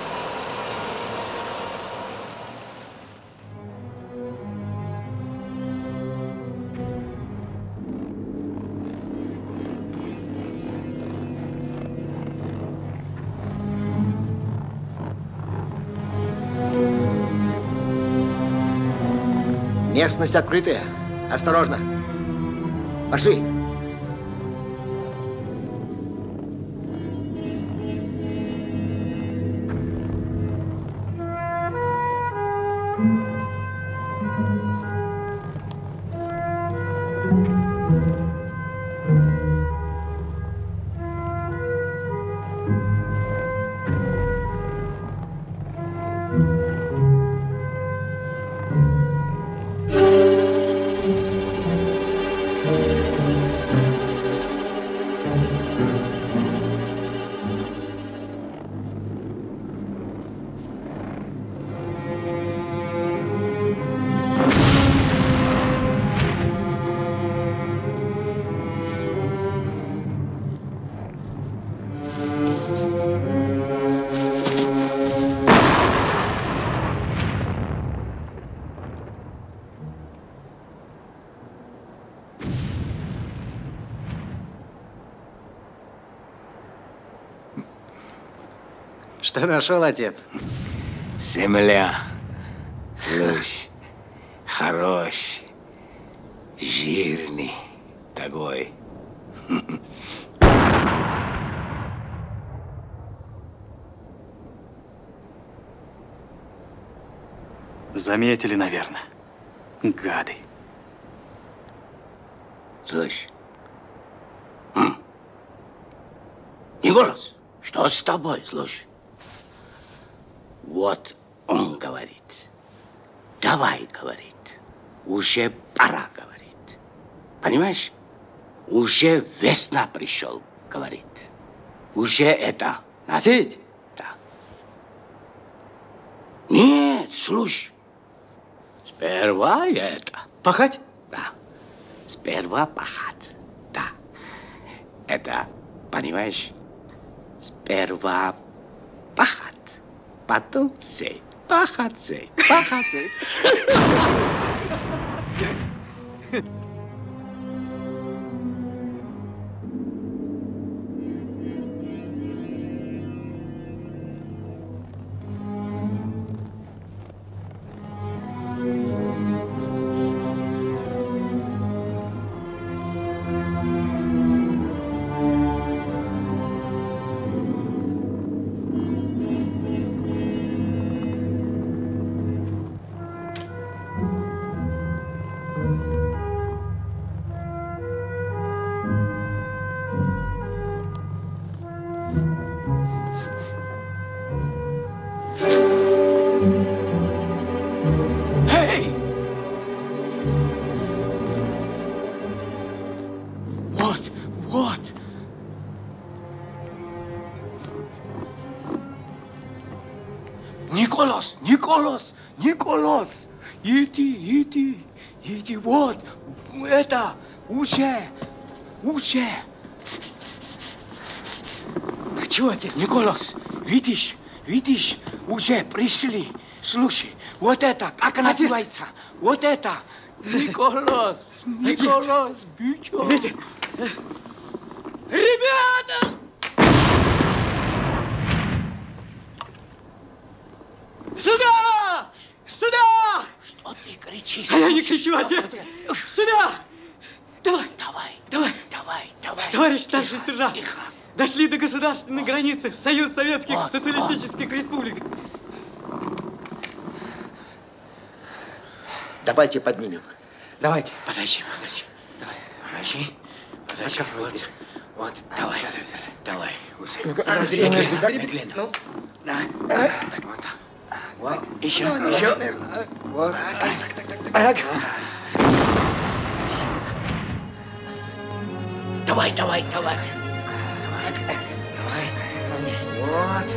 Местность открытая. Осторожно. Пошли. Что нашел, отец? Земля. Слушай, хороший, жирный такой. Заметили, наверное. Гады. Слышь. Николас, что с тобой, слушай? Вот он говорит. Давай, говорит. Уже пора, говорит. Понимаешь? Уже весна пришел, говорит. Уже это... Сеять? Да. Нет, слушай. Сперва это. Пахать? Да. Сперва пахать. Да. Это, понимаешь? Сперва пахать. Потом сеять. Пахать, сеять. Пахать, сеять. Николас, Николас, Николас, иди, вот, это, уже. Чего, отец? Николас, видишь, уже пришли. Слушай, вот это, как она называется? Вот это. Николас, бичо. Ребята! Сюда! Сюда! Что ты кричишь? А я не кричу, отец! Сюда! Давай! Товарищ старший сержант! Дошли до государственной границы. Союз Советских Социалистических Республик. Давайте поднимем. Давайте. Подожди. Вот, давай. Медленно. Ну, Да. Вот так. Вот. Еще. Вот. Так. Давай. Вот.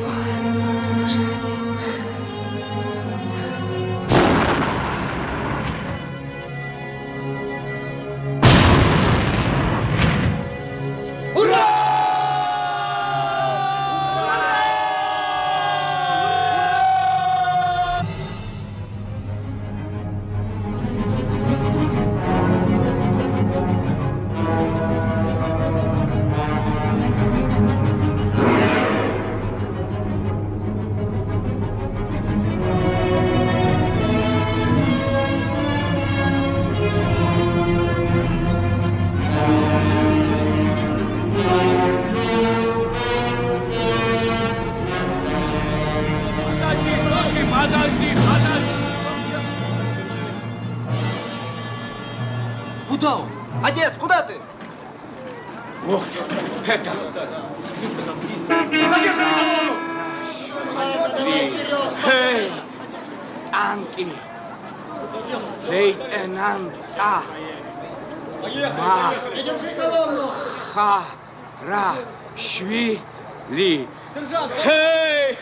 Куда он? Отец, куда ты? Вот, это. Эй, танки. Лейтенант Махарашвили. Эй!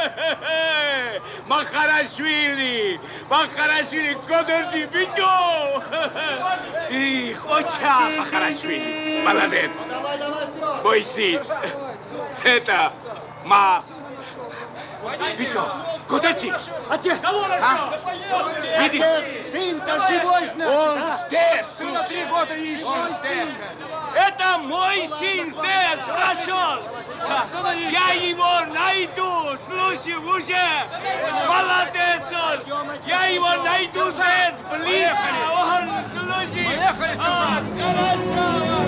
Махарашвили! Кодерди, битё! И хоча Махарашвили. Молодец. Мой сын. Это Битё, куда ты? Отец! Видишь? Отец, сын-то живой, значит, Он а? здесь. Ты на 3 года ищешь. Он здесь. Это мой сын здесь прошел. Я его найду. Слушай, уже. Молодец он. Я его найду здесь близко. Он, слушай. Хорошо.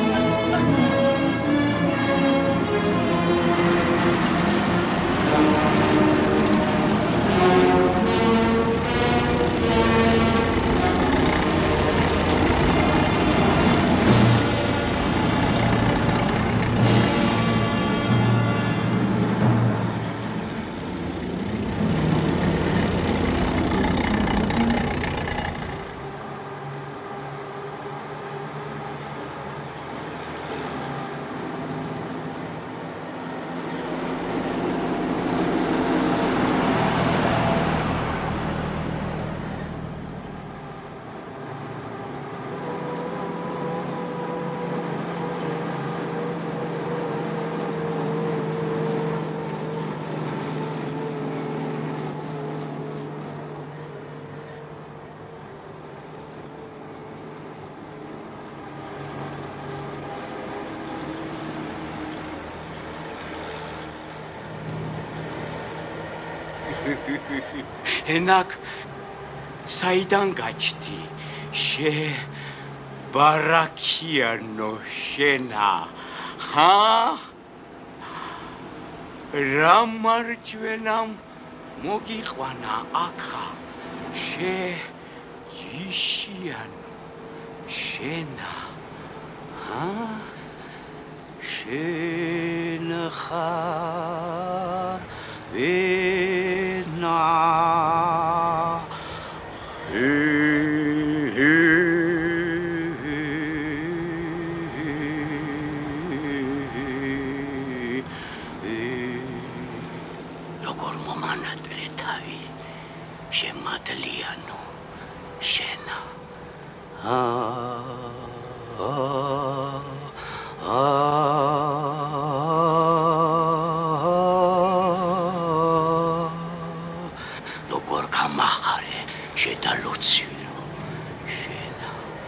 ენაკ საიდან გაჩდი ბარაქიანო შენა რა მარჯვენამ მოგიყვანა აქა ჯიშიანო შენა შენახა ვენა როგორ მომანატრე თავი შემადლიანო შენა როგორ გამახარე შედალოცილო შენა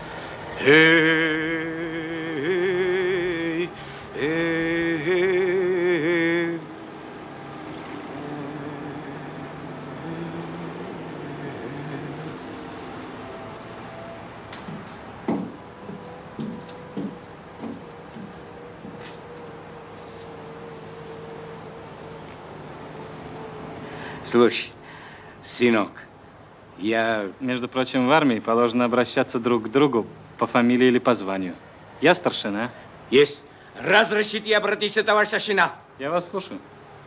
Слушай, сынок, я... Между прочим, в армии положено обращаться друг к другу по фамилии или по званию. Я старшина. Есть. Разрешите обратиться, товарищ старшина? Я вас слушаю.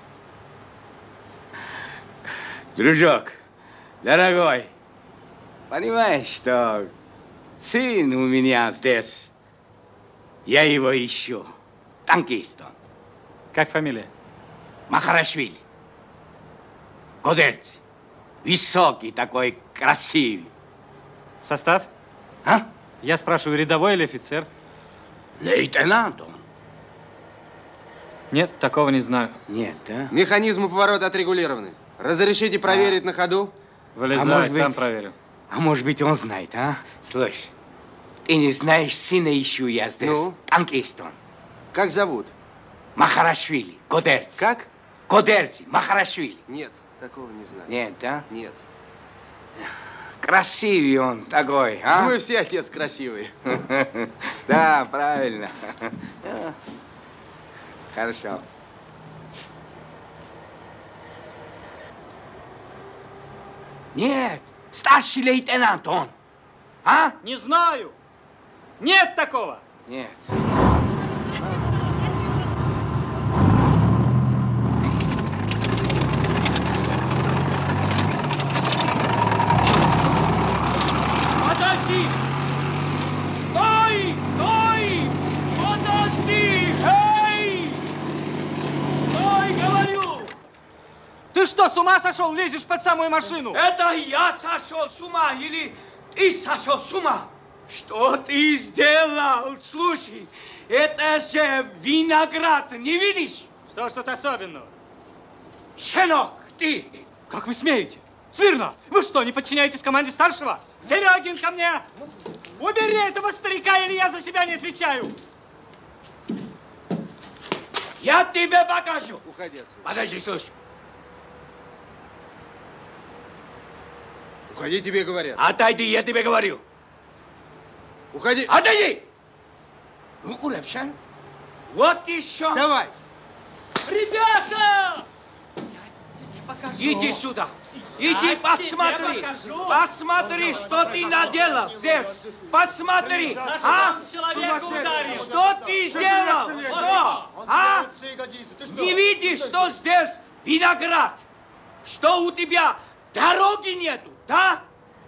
Дружок, дорогой, понимаешь, что сын у меня здесь, я его ищу, танкист он. Как фамилия? Махарашвили. Кодерци. Высокий такой, красивый. Состав? А? Я спрашиваю, рядовой или офицер? Лейтенант он. Нет, такого не знаю. Нет, да? Механизмы поворота отрегулированы. Разрешите проверить на ходу? Вылезай, сам проверю. А может быть, он знает, а? Слушай, ты не знаешь, сына ищу я здесь. Ну? Танкист он. Как зовут? Махарашвили. Кодерци. Как? Кодерци. Махарашвили. Нет, такого не знаю. Нет, да? Нет. Красивый он такой, а? Мы все, отец, красивые. Да, правильно. Хорошо. Нет, старший лейтенант он. А? Не знаю. Нет такого. Нет. Подожди! Стой! Стой! Подожди! Эй! Стой, говорю! Ты что, с ума сошел? Лезешь под самую машину? Это я сошел с ума или ты сошел с ума? Что ты сделал? Слушай, это же виноград, не видишь? Что ж тут особенного? Щенок, ты! Как вы смеете? Смирно! Вы что, не подчиняетесь команде старшего? Серегин, ко мне! Убери этого старика, или я за себя не отвечаю! Я тебе покажу. Уходи отсюда. Подожди, слушай. Уходи, тебе говорят. Отойди, я тебе говорю. Уходи. Отойди! Ну, Уревшан, вот еще. Давай. Ребята! Иди сюда. Иди, посмотри. Посмотри, что ты наделал здесь. Посмотри. А? Что ты сделал? Что? А? Не видишь, что здесь виноград? Что у тебя дороги нету, да?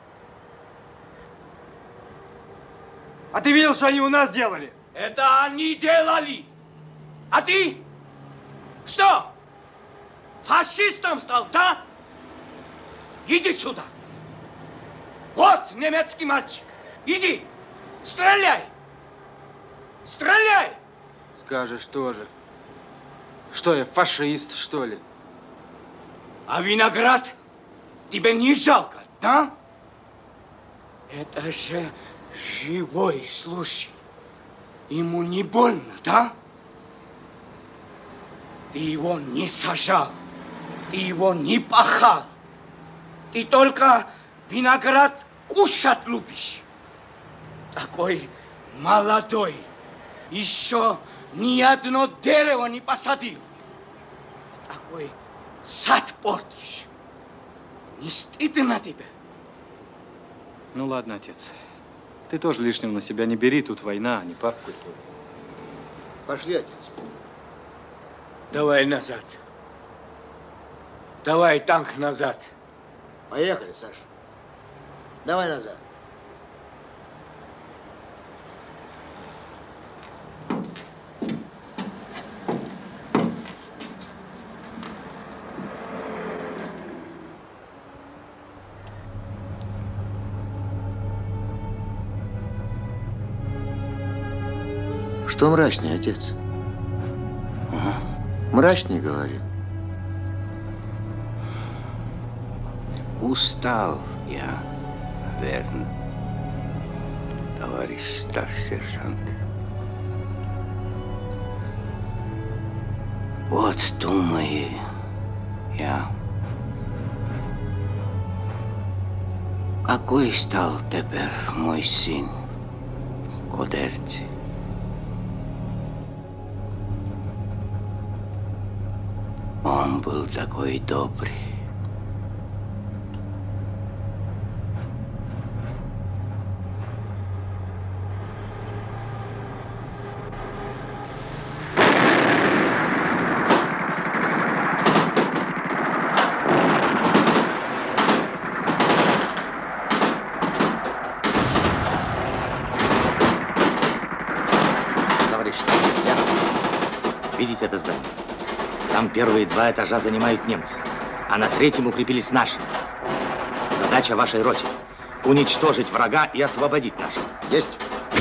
А ты видел, что они у нас делали? Это они делали. А ты? Что? Фашистом стал, да? Иди сюда. Вот немецкий мальчик. Иди, стреляй. Стреляй. Скажешь тоже. Что я, фашист, что ли? А виноград тебе не жалко, да? Это же живой случай. Ему не больно, да? Ты его не сажал, ты его не пахал. Ты только виноград кушать любишь. Такой молодой, еще ни одно дерево не посадил. Такой сад портишь. Не стыдно тебе? Ну ладно, отец. Ты тоже лишнего на себя не бери, тут война, а не парк культуры. Пошли, отец. Давай назад. Давай танк назад. Поехали, Саша. Давай назад. Что мрачнее, отец? Мрачнее, говорю. Устал я, верно, товарищ старший сержант. Вот думаю я, какой стал теперь мой сын Кодерти. Он был такой добрый. Товарищ старший лейтенант, видите это здание? Там первые 2 этажа занимают немцы, а на 3-м укрепились наши. Задача вашей роте – уничтожить врага и освободить наших. Есть.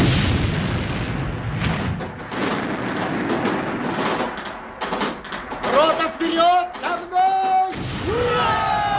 Рота вперед! За мной! Ура!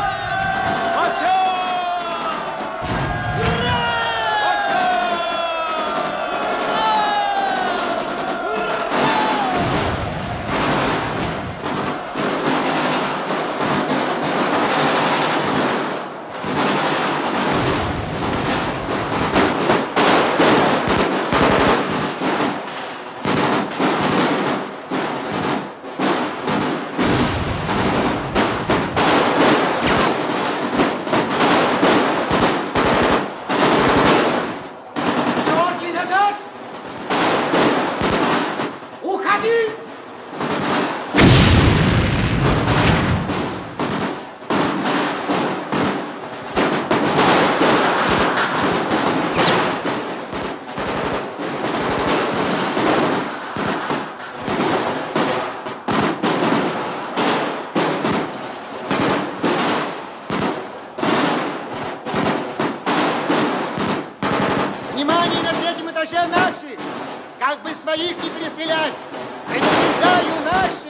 Этаже наши! Как бы своих не перестрелять! Предупреждаю, наши!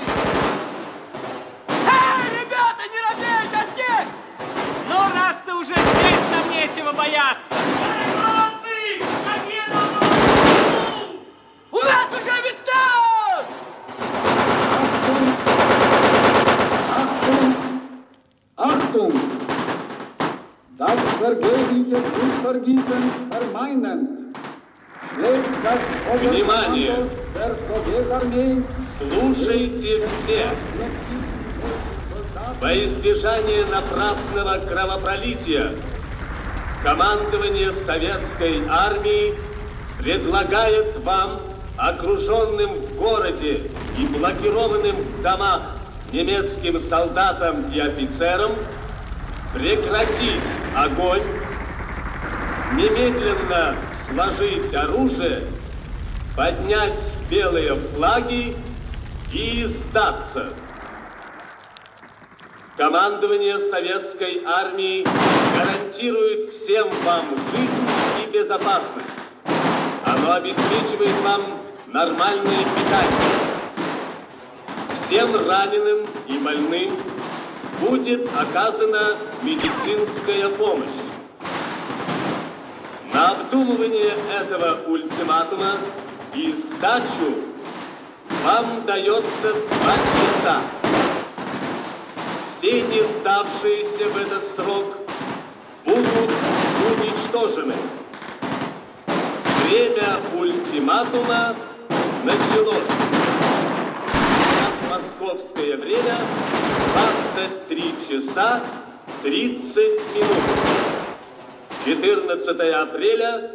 Ребята, не робейте, а здесь! Ну, раз ты уже здесь, нам нечего бояться! У нас уже места! Внимание! Слушайте все! Во избежание напрасного кровопролития командование Советской Армии предлагает вам, окруженным в городе и блокированным в домах немецким солдатам и офицерам, прекратить огонь, немедленно сложить оружие, поднять белые флаги и сдаться. Командование Советской Армии гарантирует всем вам жизнь и безопасность. Оно обеспечивает вам нормальное питание. Всем раненым и больным будет оказана медицинская помощь. На обдумывание этого ультиматума и сдачу вам дается 2 часа. Все не сдавшиеся в этот срок будут уничтожены. Время ультиматума началось. Сейчас московское время 23 часа 30 минут. 14 апреля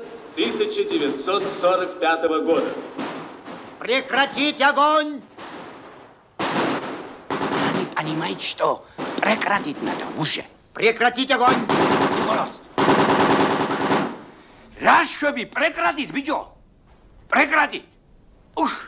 1945 года. Прекратить огонь! Они понимают, что прекратить надо уже. Прекратить огонь! Голос. Раз, чтобы прекратить, видео. Прекратить. Уж.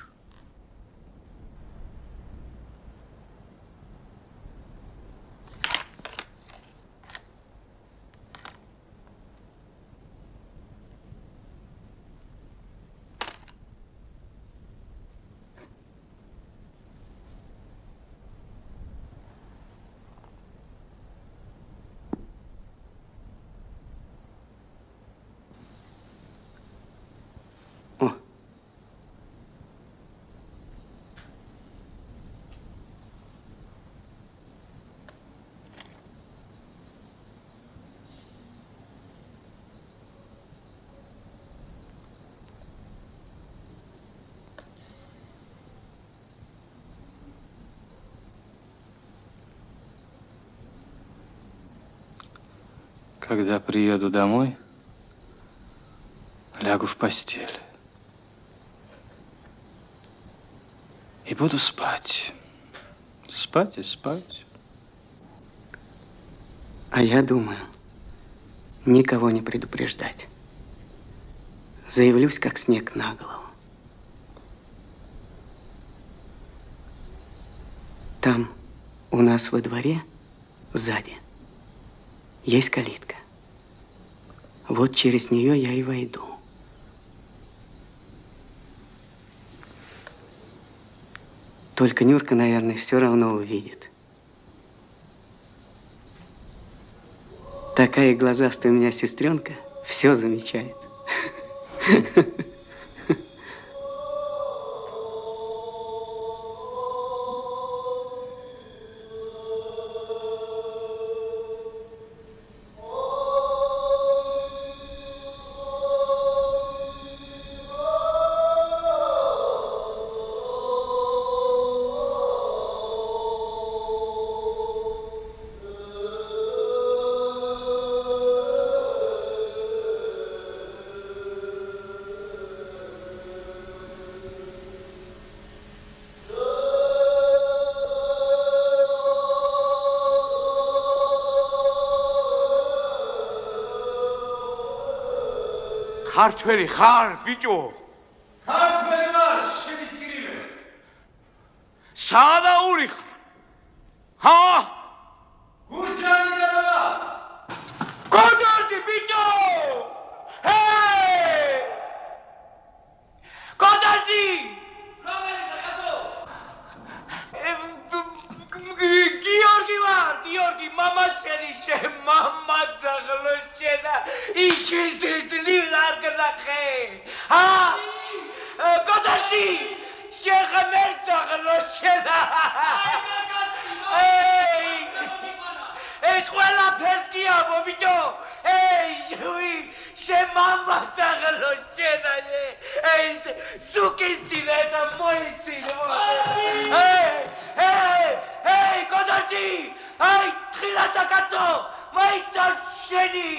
Когда приеду домой, лягу в постель и буду спать. Спать и спать. А я думаю, никого не предупреждать. Заявлюсь, как снег на голову. Там, у нас во дворе, сзади, есть калитка. Вот через нее я и войду. Только Нюрка, наверное, все равно увидит. Такая глазастая у меня сестренка все замечает. ქართველი ხარ, ბიჭო? ქართველი ვარ, შემიჭრილე. საადაური ხარ? ჰა? გურჯაანიდან ვარ. გოდარდი, ბიჭო! ჰეი! გოდარდი! რომელი დაკატო? გიორგი ვარ, გიორგი, мама შენი შე, мама ძაღლო შენა. იჩის ლივარ გნახე. ჰა? გოდარდი! შეხმე ძაღლო შენა. ეი! ეს ყველაფერს კი ამბობ, ბიჭო. ეი! Lui, mamma țagălo, șenale, ei, suchisile, da moisile, Hei, Godati, hai, trilata cato, mai țașeni,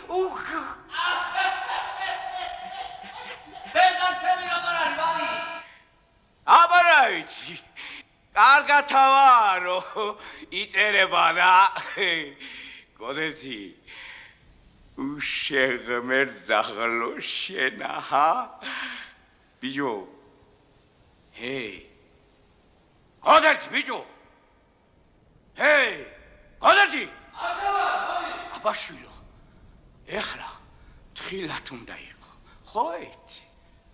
აბარაიცი კარგათა ვარო იწერება რა გოდეთი უშეღმერძაღლო შენა ჰა ბიჯო ჰეი გოდეთი ბიჯო ჰეი გოდეთი აბაშვილო ეხლა თხილად უნდა იყო ხო იცი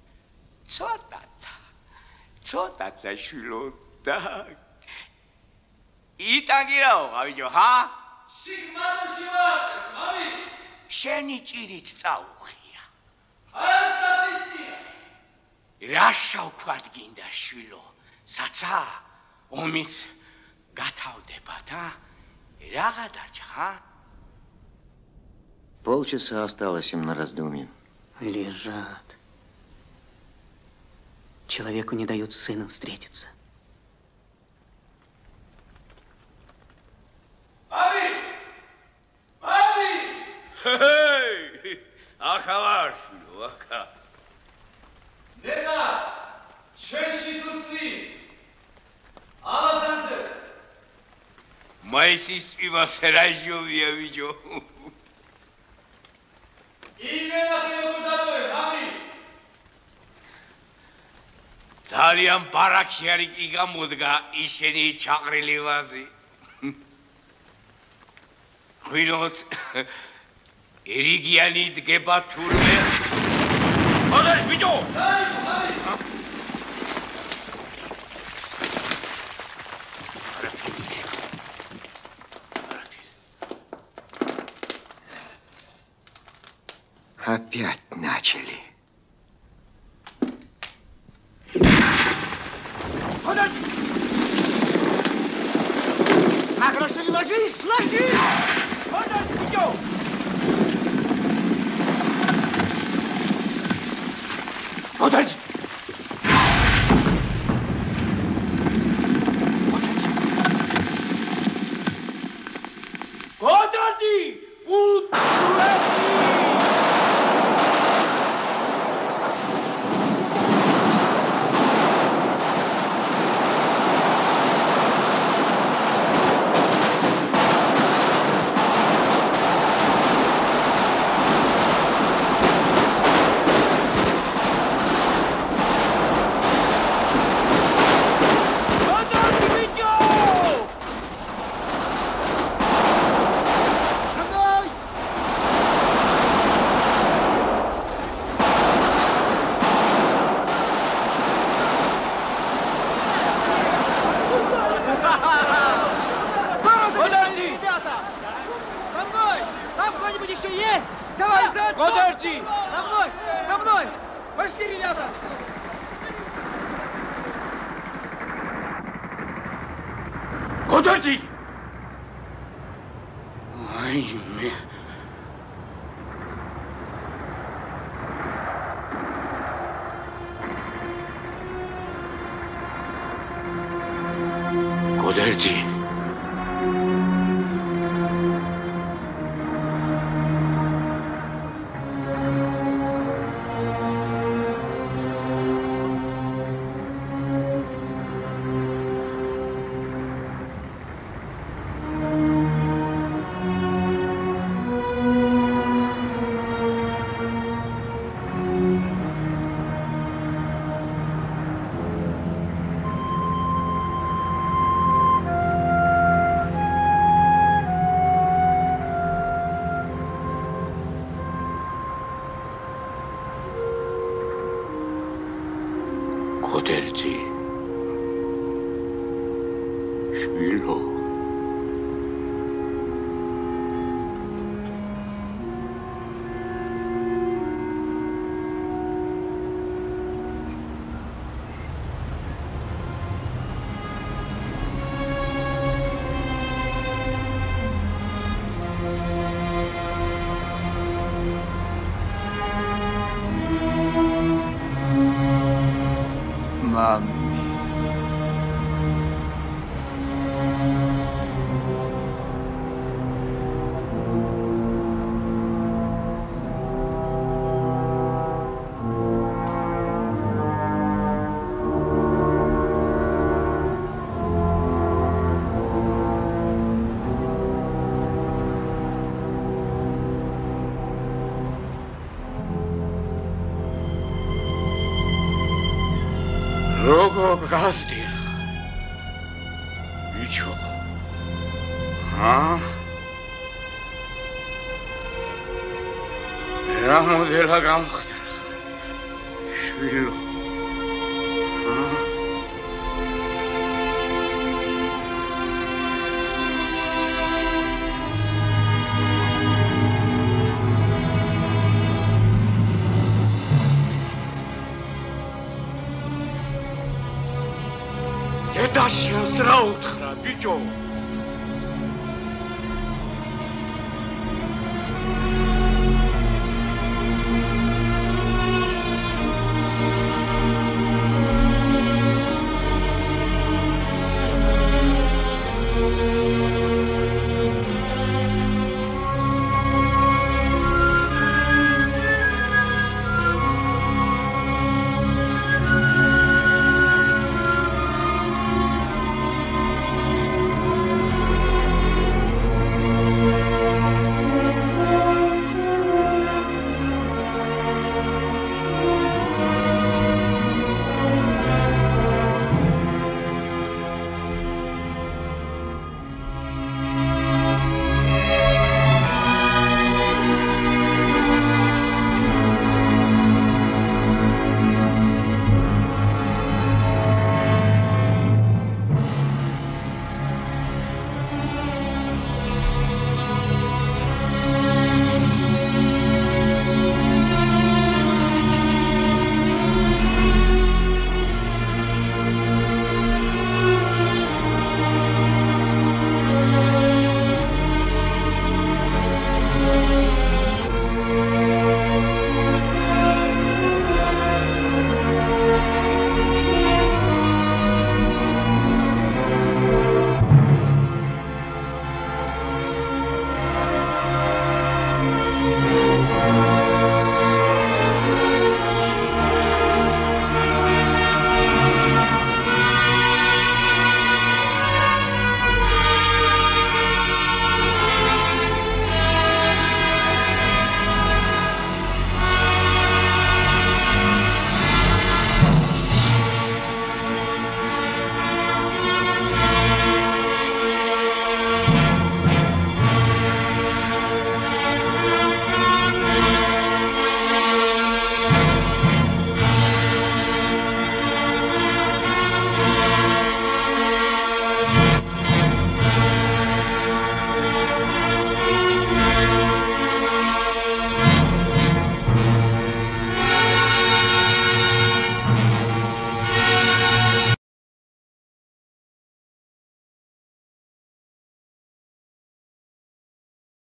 ცოტაცა შვილო და იტანგირაო გავიჯო ჰა შიგმარში ვარდეს მამი შენი ჭირით წაუხია რა შავქვათ გინდა შვილო საცა ომიც გათავდებათ ა რაღა დარჩა ჰა Полчаса осталось им на раздумье. Лежат. Человеку не дают с сыном встретиться. Мами! Мами! Хей! Ахаваш, аха. Деда, чеши тут спишь? Аласансы. Майсис ивасеражу я видел. Именно ты удалой, мами. ძალიან ბარაკი არის კი გამოდგა ისინი ჩაყრილი ვაზი. ხვილოც ერიგიანი დგება თურმე. ხოდარ ბიჭო! Опять начали. Макрош, не ложись! Ложись! Идем! Подать! Подожди! Подожди! За мной! За мной! Пошли, ребята! Подожди! Ай, мне... Подожди. Подожди. Швило. Рого газдир. И чё? А? Я модела гамхтар. Швило. Дашин сраутхра, бичо.